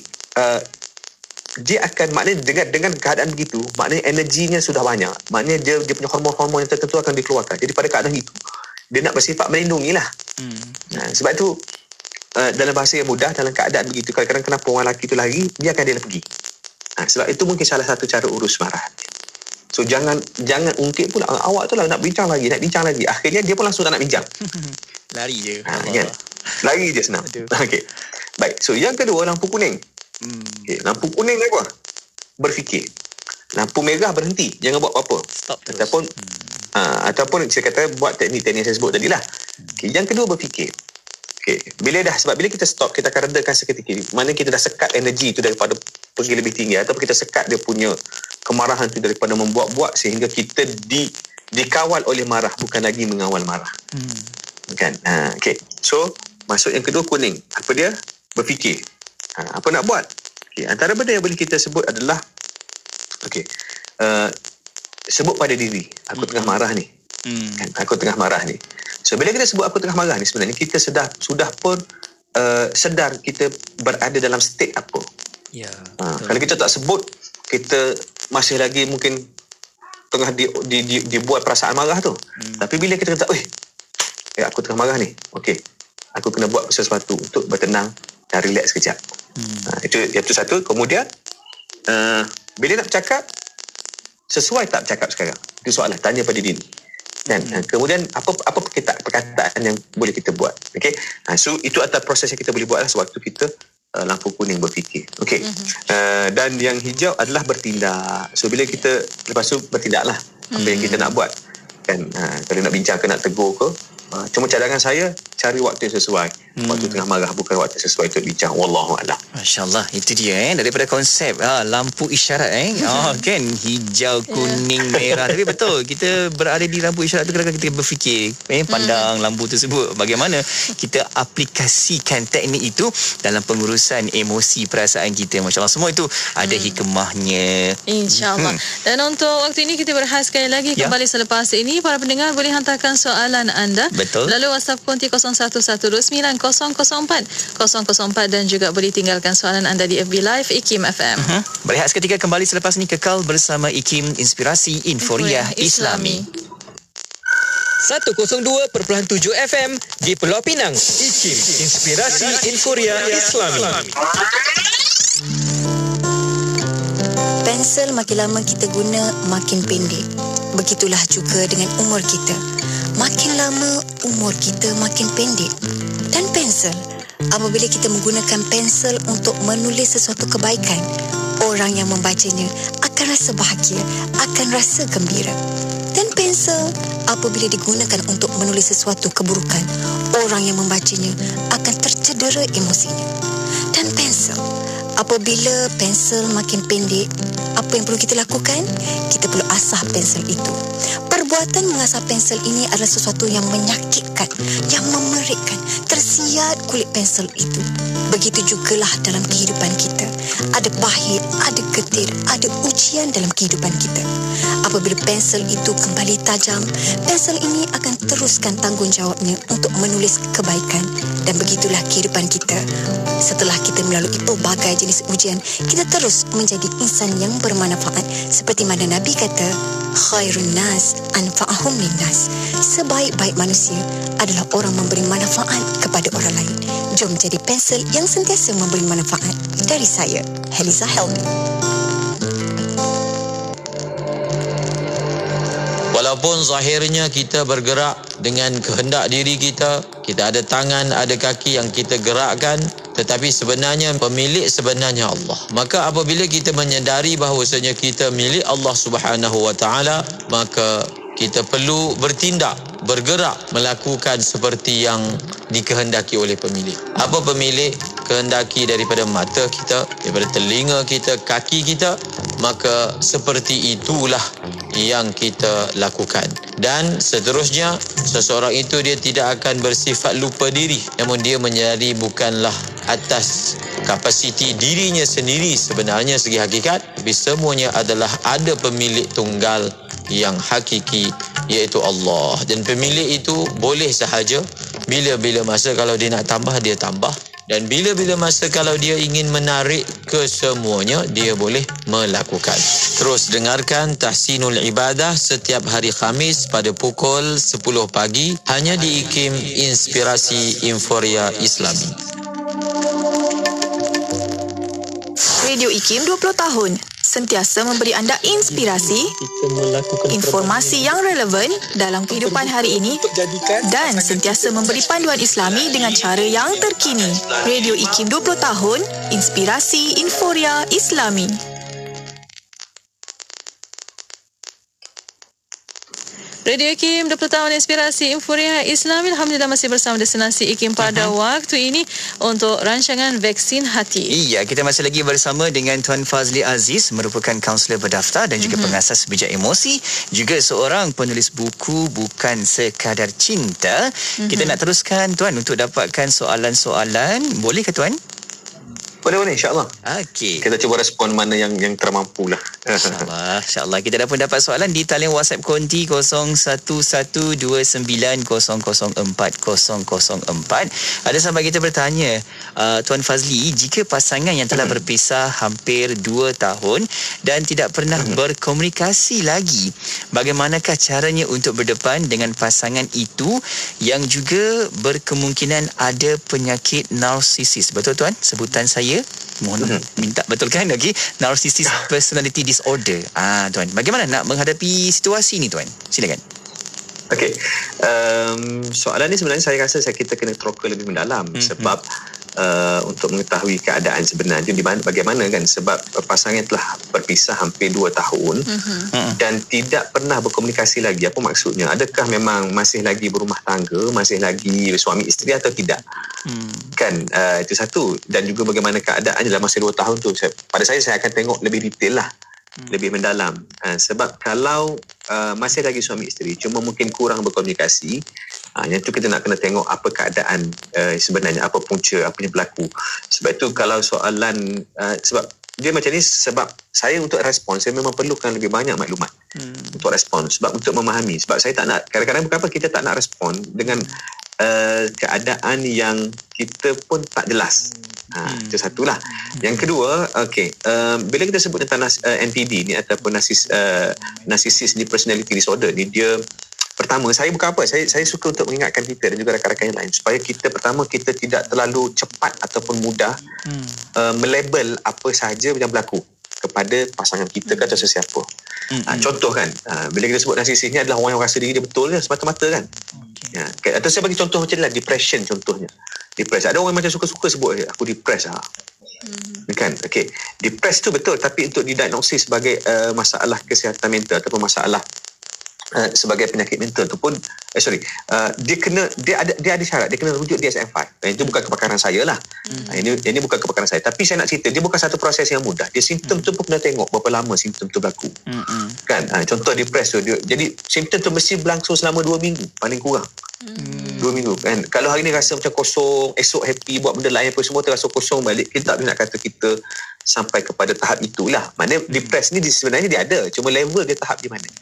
dia akan, maknanya dengan keadaan begitu, maknanya energinya sudah banyak, maknanya dia punya hormon-hormon yang tertentu akan dikeluarkan. Jadi pada keadaan itu, dia nak bersifat melindungi lah. Sebab itu dalam bahasa yang mudah, dalam keadaan begitu, kadang-kadang kenapa orang lelaki itu lari, biarkan dia pergi. Sebab itu mungkin salah satu cara urus marah. So jangan ungkit pula, awak tu lah nak bincang lagi. Akhirnya dia pun langsung tak nak bincang. Lari je. Kan? Lari je senang. Okay. Baik, so yang kedua, lampu kuning. Okay, lampu kuning ni apa? Berfikir. Lampu merah berhenti, jangan buat apa-apa. Stop terus. Ataupun saya kata buat teknik-teknik yang saya sebut tadi lah. Okay, yang kedua berfikir. Okay, bila kita stop, kita akan redakan seketika. Mana kita dah sekat energi itu daripada pergi lebih tinggi, ataupun kita sekat dia punya kemarahan itu daripada membuat-buat, sehingga kita dikawal oleh marah, bukan lagi mengawal marah. Kan? Okay. So maksud yang kedua kuning, apa dia? Berfikir. Apa nak buat? Okay. Antara benda yang boleh kita sebut adalah, okay, sebut pada diri, aku tengah marah ni. Kan, aku tengah marah ni. So bila kita sebut aku tengah marah ni, sebenarnya kita sudah pun sedar kita berada dalam state apa. Ya. Kalau kita tak sebut, kita masih lagi mungkin tengah dibuat perasaan marah tu. Tapi bila kita kata, aku tengah marah ni, okey, aku kena buat sesuatu untuk bertenang dan relax sekejap. Itu satu. Kemudian bila nak bercakap, sesuai tak bercakap sekarang? Itu soalan, tanya pada diri. Dan kemudian apa perkataan yang boleh kita buat? Okey. So itu antara proses yang kita boleh buat sewaktu kita lampu kuning berfikir. Okey. Dan yang hijau adalah bertindak. So bila kita lepas tu bertindaklah apa yang kita nak buat. Kan, kalau nak bincang ke nak tegur ke, cuma cadangan saya cari waktu yang sesuai. Waktu tengah marah bukan waktu sesuai untuk bincang. Wallahu a'lam. Masya-Allah, itu dia daripada konsep lampu isyarat kan, hijau, kuning, merah. Tapi betul, kita berada di lampu isyarat tu kadang-kadang kita berfikir pandang lampu tersebut, bagaimana kita aplikasikan teknik itu dalam pengurusan emosi perasaan kita. Masya-Allah, semua itu ada hikmahnya. InsyaAllah. Dan untuk waktu ini kita berehat sekali lagi kembali selepas ini. Para pendengar boleh hantarkan soalan anda. Betul. Lalu WhatsApp konti 01129004 dan juga boleh tinggalkan soalan anda di FB Live IKIM FM. Berehat seketika, kembali selepas ini kekal bersama IKIM Inspirasi Inforia Islami. 102.7 FM di Pulau Pinang. IKIM Inspirasi Inforia Islami. Pensel makin lama kita guna makin pendek. Begitulah juga dengan umur kita. Makin lama umur kita makin pendek. Dan pensel, apabila kita menggunakan pensel untuk menulis sesuatu kebaikan, orang yang membacanya akan rasa bahagia, akan rasa gembira. Dan pensel, apabila digunakan untuk menulis sesuatu keburukan, orang yang membacanya akan tercedera emosinya. Dan pensel, apabila pensel makin pendek, apa yang perlu kita lakukan? Kita perlu asah pensel itu. Perbuatan mengasah pensel ini adalah sesuatu yang menyakitkan, yang memerikkan. Tersiat kulit pensel itu. Begitu jugalah dalam kehidupan kita. Ada pahit, ada getir, ada ujian dalam kehidupan kita. Apabila pensel itu kembali tajam, pensel ini akan teruskan tanggungjawabnya untuk menulis kebaikan. Dan begitulah kehidupan kita. Setelah kita melalui pelbagai jenis ujian, kita terus menjadi insan yang bermanfaat. Seperti mana Nabi kata, khairun nas anfa'ahum linnas. Sebaik-baik manusia adalah orang memberi manfaat kepada orang lain. Jom jadi pensel yang sentiasa memberi manfaat. Dari saya, Heliza Helmi. Walaupun zahirnya kita bergerak dengan kehendak diri kita, kita ada tangan, ada kaki yang kita gerakkan, tetapi sebenarnya pemilik sebenarnya Allah. Maka apabila kita menyedari bahawasanya kita milik Allah Subhanahu wa taala, maka kita perlu bertindak, bergerak, melakukan seperti yang dikehendaki oleh pemilik. Apa pemilik kehendaki daripada mata kita, daripada telinga kita, kaki kita, maka seperti itulah yang kita lakukan. Dan seterusnya, seseorang itu dia tidak akan bersifat lupa diri, namun dia menyadari bukanlah atas kapasiti dirinya sendiri sebenarnya segi hakikat, tapi semuanya adalah ada pemilik tunggal yang hakiki, iaitu Allah. Dan pemilik itu boleh sahaja bila-bila masa kalau dia nak tambah, dia tambah. Dan bila-bila masa kalau dia ingin menarik kesemuanya, dia boleh melakukan. Terus dengarkan Tahsinul Ibadah setiap hari Khamis pada pukul 10 pagi hanya di IKIM Inspirasi Inforia Islami. Radio IKIM 20 tahun. Sentiasa memberi anda inspirasi, informasi yang relevan dalam kehidupan hari ini dan sentiasa memberi panduan Islami dengan cara yang terkini. Radio IKIM 20 tahun, Inspirasi Inforia Islami. Radio IKIM 20 tahun Inspirasi Inforia Islami. Alhamdulillah masih bersama destinasi IKIM pada waktu ini untuk rancangan Vaksin Hati. Iya, kita masih lagi bersama dengan Tuan Fazli Aziz, merupakan kaunselor berdaftar dan juga pengasas bijak emosi, juga seorang penulis buku Bukan Sekadar Cinta. Kita nak teruskan Tuan untuk dapatkan soalan-soalan. Boleh ke Tuan? Boleh, insyaAllah. Okey. Kita cuba respon mana yang termampulah. InsyaAllah kita dah pun dapat soalan di talian WhatsApp konti 0112900404. Ada sahabat kita bertanya, Tuan Fazli, jika pasangan yang telah berpisah hampir 2 tahun dan tidak pernah berkomunikasi lagi, bagaimanakah caranya untuk berdepan dengan pasangan itu yang juga berkemungkinan ada penyakit narsisis? Betul Tuan? Sebutan saya mohon minta betulkan lagi, narcissistic personality disorder. Tuan, bagaimana nak menghadapi situasi ni Tuan? Silakan. Okey, soalan ni sebenarnya saya rasa kita kena teroka lebih mendalam sebab untuk mengetahui keadaan sebenarnya di mana, bagaimana kan, sebab pasangan telah berpisah hampir 2 tahun dan tidak pernah berkomunikasi lagi. Apa maksudnya? Adakah memang masih lagi berumah tangga, masih lagi suami isteri atau tidak? Kan, itu satu. Dan juga bagaimana keadaan dalam masa 2 tahun tu. Pada saya akan tengok lebih detail lah, lebih mendalam. Sebab kalau masih lagi suami isteri cuma mungkin kurang berkomunikasi, yang tu kita nak kena tengok apa keadaan sebenarnya, apa punca, apa yang berlaku. Sebab itu kalau soalan sebab dia macam ni, sebab saya untuk respon saya memang perlukan lebih banyak maklumat untuk respon, sebab untuk memahami. Sebab saya tak nak, kadang-kadang kenapa kita tak nak respon dengan keadaan yang kita pun tak jelas. Itu satulah. Yang kedua, bila kita sebut tentang NPD ni ataupun narcissistic personality disorder ni, dia pertama, saya bukan apa, saya suka untuk mengingatkan kita dan juga rakan-rakan yang lain supaya kita tidak terlalu cepat ataupun mudah melabel apa sahaja yang berlaku kepada pasangan kita atau sesiapa. Contoh kan, bila kita sebut narsisis ni adalah orang yang rasa diri dia betul semata-mata kan. Atau saya bagi contoh macam ni lah, depression contohnya. Depressed. Ada orang macam suka-suka sebut aku depressed kan. Depressed tu betul, tapi untuk didiagnosis sebagai masalah kesihatan mental ataupun masalah sebagai penyakit mental tu pun dia ada syarat, dia kena rujuk DSM-5. Itu bukan kepakaran saya lah. Ini bukan kepakaran saya, tapi saya nak cerita dia bukan satu proses yang mudah. Dia simptom tu pun kena tengok berapa lama simptom tu berlaku. Kan, contoh depresi tu jadi simptom tu mesti berlangsung selama 2 minggu paling kurang. 2 minggu kan. Kalau hari ni rasa macam kosong, esok happy buat benda lain apa semua terasa kosong balik, kita tak boleh nak kata kita sampai kepada tahap itulah. Maknanya depresi ni sebenarnya dia ada, cuma level dia tahap di mana.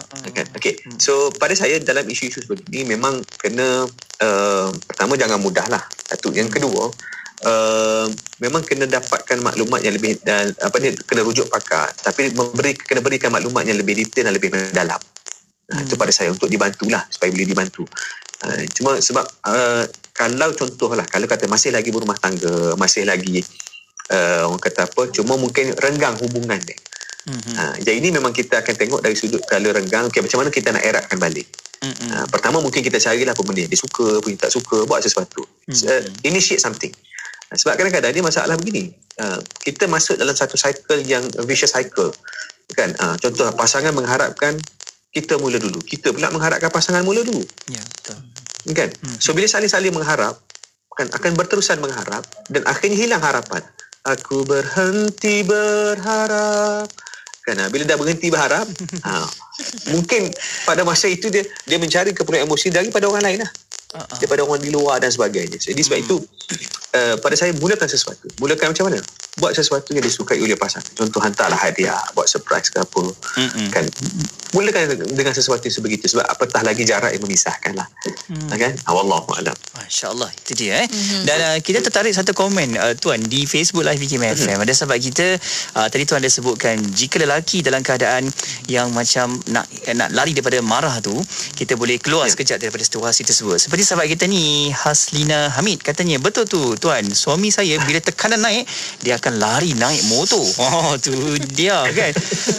So pada saya dalam isu-isu seperti ini memang kena pertama jangan mudah lah, satu. Yang kedua, memang kena dapatkan maklumat yang lebih kena rujuk pakar, tapi kena berikan maklumat yang lebih detail dan lebih mendalam. Itu pada saya untuk dibantulah, supaya boleh dibantu. Cuma sebab kalau contohlah, kalau kata masih lagi berumah tangga, masih lagi orang kata apa, cuma mungkin renggang hubungan dia. Jadi ini memang kita akan tengok dari sudut kalau renggang, macam mana kita nak eratkan balik. Pertama mungkin kita carilah apa benda dia suka, apa yang tak suka, buat sesuatu. Initiate something. Sebab kadang-kadang dia masalah begini, kita masuk dalam satu cycle yang vicious cycle kan. Contoh pasangan mengharapkan kita mula dulu, kita pula mengharapkan pasangan mula dulu. Ya, betul. Kan? So bila saling-saling mengharap kan, akan berterusan mengharap dan akhirnya hilang harapan. Aku berhenti berharap. Kan, bila dah berhenti berharap, mungkin pada masa itu dia mencari keperluan emosi daripada orang lain lah. Daripada orang di luar dan sebagainya. Jadi sebab itu pada saya mulakan sesuatu. Mulakan macam mana? Buat sesuatu yang disukai oleh pasangan. Contoh hantarlah hadiah, buat surprise ke apa. Kan? Mulakan dengan sesuatu yang sebegitu, sebab apatah lagi jarak yang memisahkan lah. Kan? Wallahualam. Masya-Allah, itu dia Dan kita tertarik satu komen Tuan di Facebook Live IKIM FM. Ada sahabat kita tadi Tuan ada sebutkan jika lelaki dalam keadaan yang macam nak lari daripada marah tu, kita boleh keluar sekejap daripada situasi tersebut. Seperti sahabat kita ni Haslina Hamid katanya, betul tu Tuan, suami saya bila tekanan naik dia akan lari naik motor. Tu dia kan.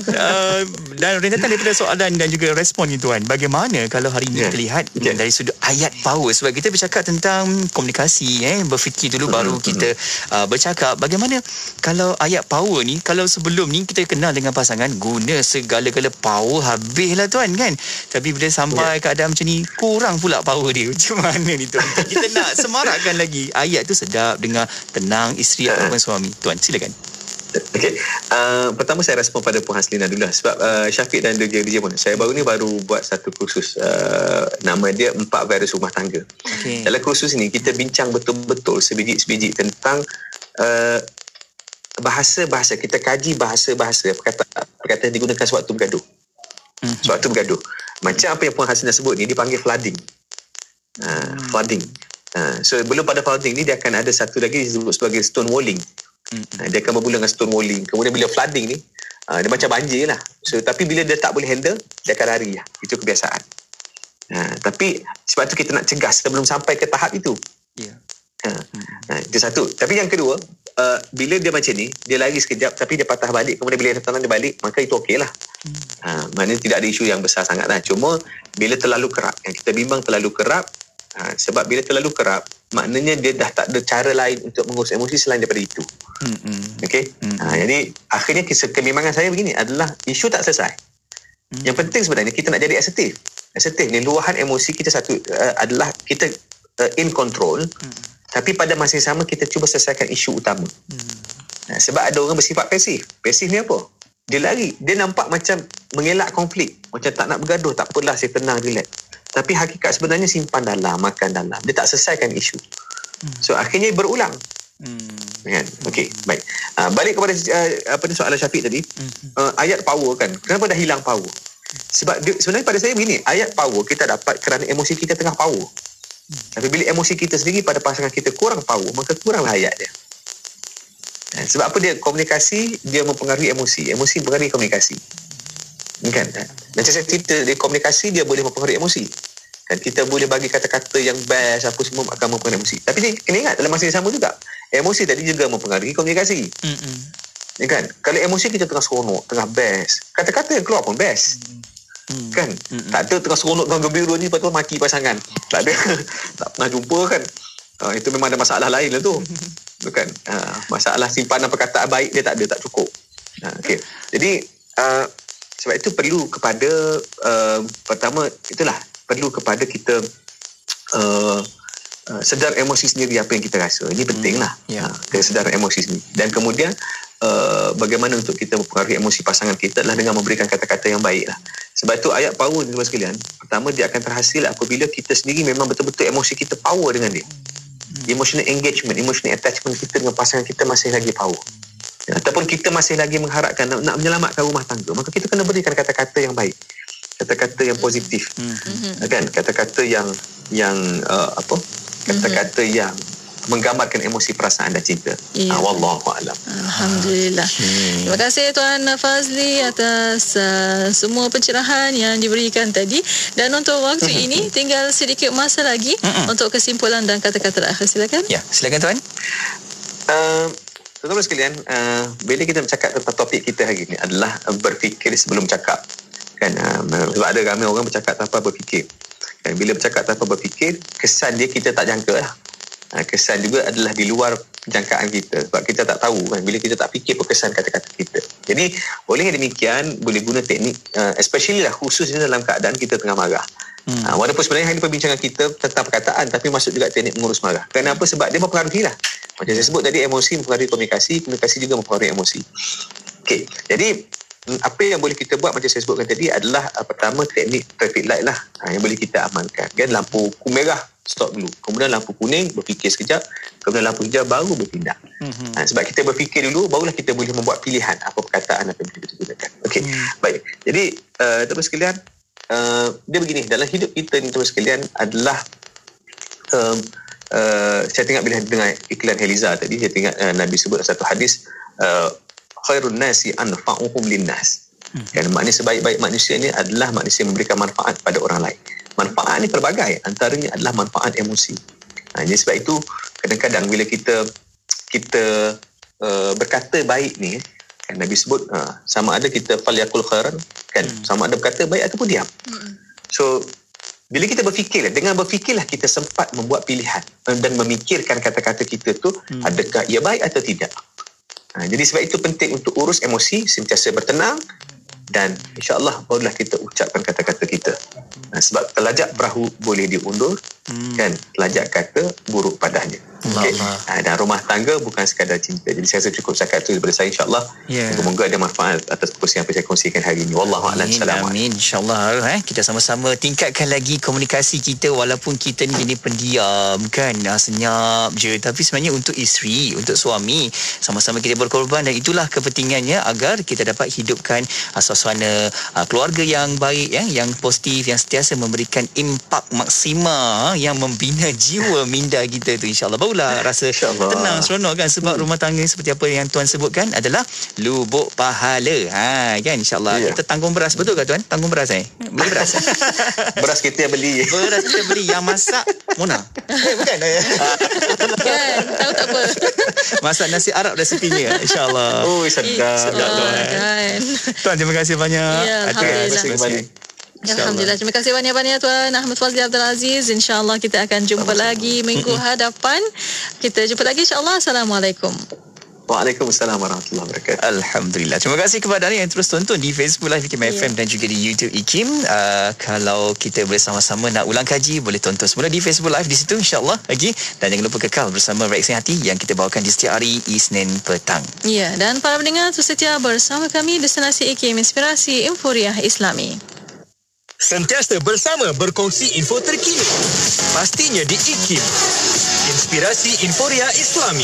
Dan rentetan daripada soalan dan juga respon ni Tuan, bagaimana kalau hari ini kita lihat dari sudut ayat power, sebab kita bercakap tentang komunikasi, berfikir dulu baru kita bercakap. Bagaimana kalau ayat power ni, kalau sebelum ni kita kenal dengan pasangan guna segala-gala power habis lah Tuan kan, tapi bila sampai keadaan macam ni kurang pula power dia. Macam mana ni Tuan? Kita nak semarakkan lagi ayat tu sedap dengar, tenang isteri ataupun suami. Tuan silakan. Pertama saya respon pada Puan Haslina dulu lah. Sebab Syafiq dan DJ pun, saya baru buat satu kursus, nama dia 4 virus rumah tangga. Dalam kursus ni kita bincang betul-betul sebiji-sebiji tentang bahasa-bahasa, kita kaji bahasa-bahasa perkataan digunakan sewaktu bergaduh. Sewaktu bergaduh. Macam apa yang Puan Hasina sebut ni dipanggil flooding. Flooding. So belum pada flooding ni dia akan ada satu lagi disebut sebagai stonewalling. Dia akan bermula dengan stonewalling. Kemudian bila flooding ni dia macam banjir lah. So tapi bila dia tak boleh handle, dia akan lari lah. Itu kebiasaan. Tapi sebab tu kita nak cegah sebelum sampai ke tahap itu. Itu satu. Tapi yang kedua, bila dia macam ni, dia lari sekejap tapi dia patah balik, kemudian bila dia balik, maka itu okey lah. Maknanya tidak ada isu yang besar sangat lah. Cuma bila terlalu kerap, yang kita bimbang terlalu kerap, sebab bila terlalu kerap, maknanya dia dah tak ada cara lain untuk mengurus emosi selain daripada itu. Okey. Jadi akhirnya kebimbangan saya begini adalah isu tak selesai. Yang penting sebenarnya kita nak jadi asertif. Asertif ni luahan emosi kita satu adalah kita in control. Tapi pada masa yang sama kita cuba selesaikan isu utama. Sebab ada orang bersifat pasif. Pasif ni apa? Dia lari. Dia nampak macam mengelak konflik. Macam tak nak bergaduh. Tak apalah, saya tenang, relax. Tapi hakikat sebenarnya simpan dalam, makan dalam. Dia tak selesaikan isu. So akhirnya berulang. Kan? Okey, baik. Balik kepada soalan Syafiq tadi. Ayat power kan. Kenapa dah hilang power? Sebab sebenarnya pada saya begini. Ayat power kita dapat kerana emosi kita tengah power. Tapi bila emosi kita sendiri pada pasangan kita kurang power, maka kuranglah ayat dia. Sebab apa dia komunikasi, dia mempengaruhi emosi. Emosi mempengaruhi komunikasi. Kan? Macam saya cerita, dia komunikasi, dia boleh mempengaruhi emosi. Dan kita boleh bagi kata-kata yang best, apa semua akan mempengaruhi emosi. Tapi dia kena ingat, dalam masa yang sama juga, emosi tadi juga mempengaruhi komunikasi. Kan? Kalau emosi kita tengah seronok, tengah best, kata-kata yang keluar pun best. Kan? Tak ada tengah seronok, tengah gembira ni, lepas tu maki pasangan. Tak ada. Tak pernah jumpa kan? Itu memang ada masalah lain lah tu. Kan? Masalah simpanan perkataan baik dia tak ada, tak cukup. Okay. Jadi sebab itu perlu kepada pertama itulah, perlu kepada kita sedar emosi sendiri apa yang kita rasa. Ini penting lah. Kesedaran emosi sendiri. Dan kemudian bagaimana untuk kita mempengaruhi emosi pasangan kita adalah dengan memberikan kata-kata yang baik lah. Sebab itu ayat power ni sekalian, pertama dia akan terhasil apabila kita sendiri memang betul-betul emosi kita power dengan dia. Emotional engagement, emotional attachment kita dengan pasangan kita masih lagi power. Ataupun kita masih lagi mengharapkan nak menyelamatkan rumah tangga, maka kita kena berikan kata-kata yang baik, kata-kata yang positif, kan? Kata-kata yang kata-kata yang menggambarkan emosi perasaan dan cinta. Wallahu a'lam. Alhamdulillah. Terima kasih Tuan Fazli atas semua pencerahan yang diberikan tadi. Dan untuk waktu ini tinggal sedikit masa lagi untuk kesimpulan dan kata-kata terakhir. Silakan. Ya, silakan Tuan. Tuan-tuan sekalian, bila kita bercakap tentang topik kita hari ini adalah berfikir sebelum cakap. Kan? Sebab ada ramai orang bercakap tanpa berfikir. Dan bila bercakap tanpa berfikir, kesan dia kita tak jangka lah. Kesan juga adalah di luar jangkaan kita, sebab kita tak tahu kan, bila kita tak fikir kesan kata-kata kita. Jadi oleh demikian boleh guna teknik, especially lah khususnya dalam keadaan kita tengah marah. Walaupun sebenarnya hari perbincangan kita tentang perkataan, tapi masuk juga teknik mengurus marah. Kenapa? Sebab dia mempengaruhi lah. Macam saya sebut tadi, emosi mempengaruhi komunikasi, komunikasi juga mempengaruhi emosi. Okey, jadi apa yang boleh kita buat macam saya sebutkan tadi adalah pertama teknik traffic light lah, yang boleh kita amalkan. Kan, lampu merah stop dulu, kemudian lampu kuning berfikir sekejap, kemudian lampu hijau baru bertindak. Sebab kita berfikir dulu, barulah kita boleh membuat pilihan apa perkataan apa yang kita gunakan. Okey, baik. Jadi teman sekalian, dia begini, dalam hidup kita ni teman sekalian adalah saya tengok bila dengar iklan Heliza tadi, saya tengok Nabi sebut satu hadis, khairun nasi anfa'uhum linnas. Kan, maknanya sebaik-baik manusia ni adalah manusia yang memberikan manfaat pada orang lain. Manfaat ni pelbagai, antaranya adalah manfaat emosi. Jadi sebab itu kadang-kadang bila kita berkata baik ni, kan Nabi sebut sama ada kita falyakul khairan, kan, sama ada berkata baik ataupun diam. So bila kita berfikir, dengan berfikirlah kita sempat membuat pilihan dan memikirkan kata-kata kita tu adakah ia baik atau tidak. Jadi sebab itu penting untuk urus emosi, sentiasa bertenang, dan insya-Allah barulah kita ucapkan kata-kata kita. Sebab telajak perahu boleh diundur, kan, telajak kata buruk padanya. Dan rumah tangga bukan sekadar cinta. Jadi saya rasa cukup cakap itu daripada saya, insyaAllah. Moga-moga ada manfaat atas perkongsian yang saya kongsikan hari ini. Wallahualam. Amin. InsyaAllah kita sama-sama tingkatkan lagi komunikasi kita, walaupun kita ni jadi pendiam kan, senyap je, tapi sebenarnya untuk isteri, untuk suami, sama-sama kita berkorban, dan itulah kepentingannya agar kita dapat hidupkan suasana keluarga yang baik, yang positif, yang sentiasa memberikan impak maksimal yang membina jiwa minda kita tu, insyaAllah. Barulah rasa tenang, seronok kan, sebab rumah tangga seperti apa yang Tuan sebutkan adalah lubuk pahala. Kan, insyaAllah. Kita tanggung beras, betul ke Tuan? Tanggung beras beli beras. Beras kita yang beli. Beras kita beli, yang masak Mona. Bukan. Kan, tahu tak apa. Masak nasi Arab resipinya, insyaAllah. Sedap. Tuan, terima kasih banyak. Alhamdulillah. Alhamdulillah. Terima kasih banyak-banyak Tuan Ahmad Fazli Abdul Aziz. InsyaAllah kita akan jumpa lagi minggu hadapan. Kita jumpa lagi, insyaAllah. Assalamualaikum. Waalaikumsalam warahmatullahi wabarakatuh. Alhamdulillah. Terima kasih kepada anda yang terus tonton di Facebook Live IKIM FM dan juga di YouTube IKIM. Kalau kita boleh sama-sama nak ulang kaji, boleh tonton semula di Facebook Live di situ, insyaAllah. Dan jangan lupa kekal bersama Reaksi Hati yang kita bawakan di setiap hari Isnin petang. Ya, dan para pendengar terus setia bersama kami Destinasi IKIM, Inspirasi Inforiah Islami. Sentiasa bersama berkongsi info terkini. Pastinya di IKIM, Inspirasi Inforiah Islami.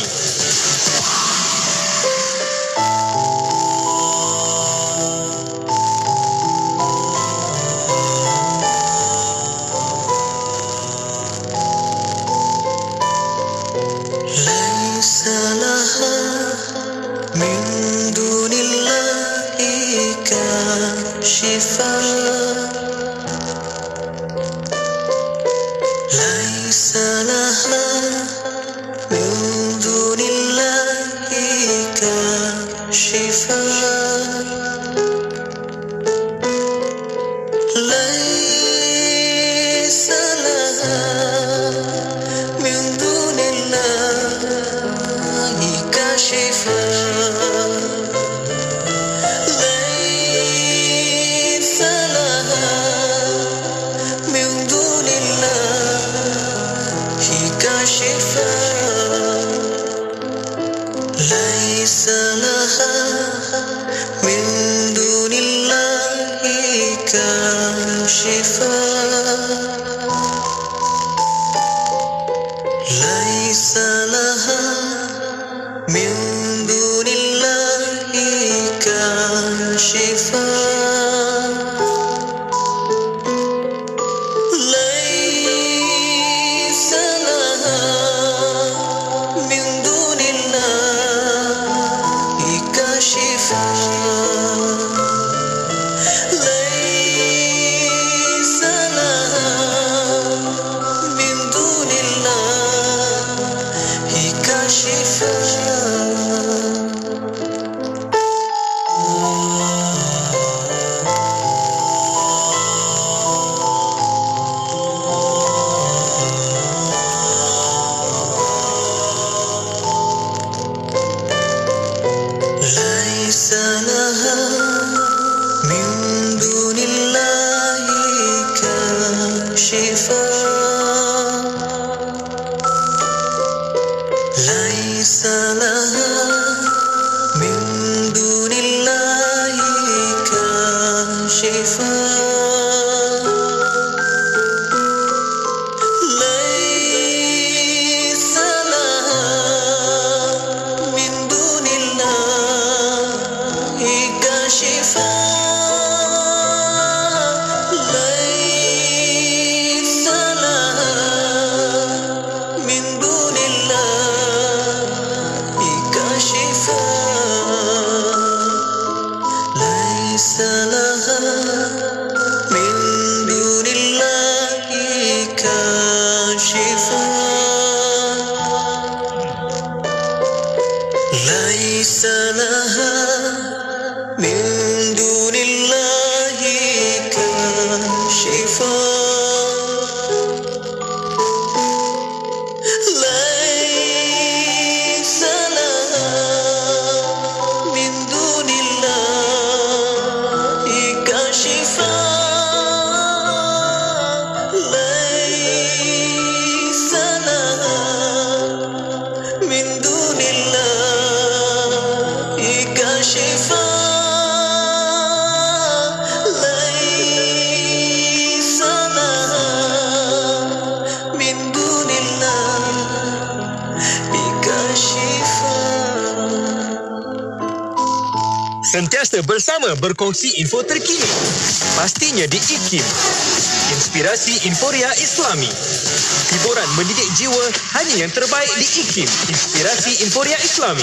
Sentiasa bersama berkongsi info terkini. Pastinya di IKIM. Inspirasi Inforia Islami. Hiburan mendidik jiwa hanya yang terbaik di IKIM. Inspirasi Inforia Islami.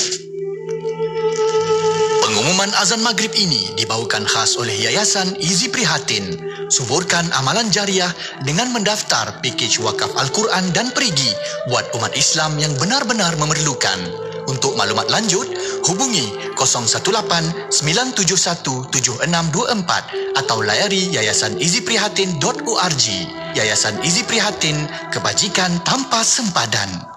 Pengumuman azan maghrib ini dibawakan khas oleh Yayasan Izi Prihatin. Suburkan amalan jariah dengan mendaftar pakej wakaf Al-Quran dan perigi buat umat Islam yang benar-benar memerlukan. Untuk maklumat lanjut, hubungi 018-971-7624 atau layari yayasaniziprihatin.org. Yayasan Izi Prihatin, kebajikan tanpa sempadan.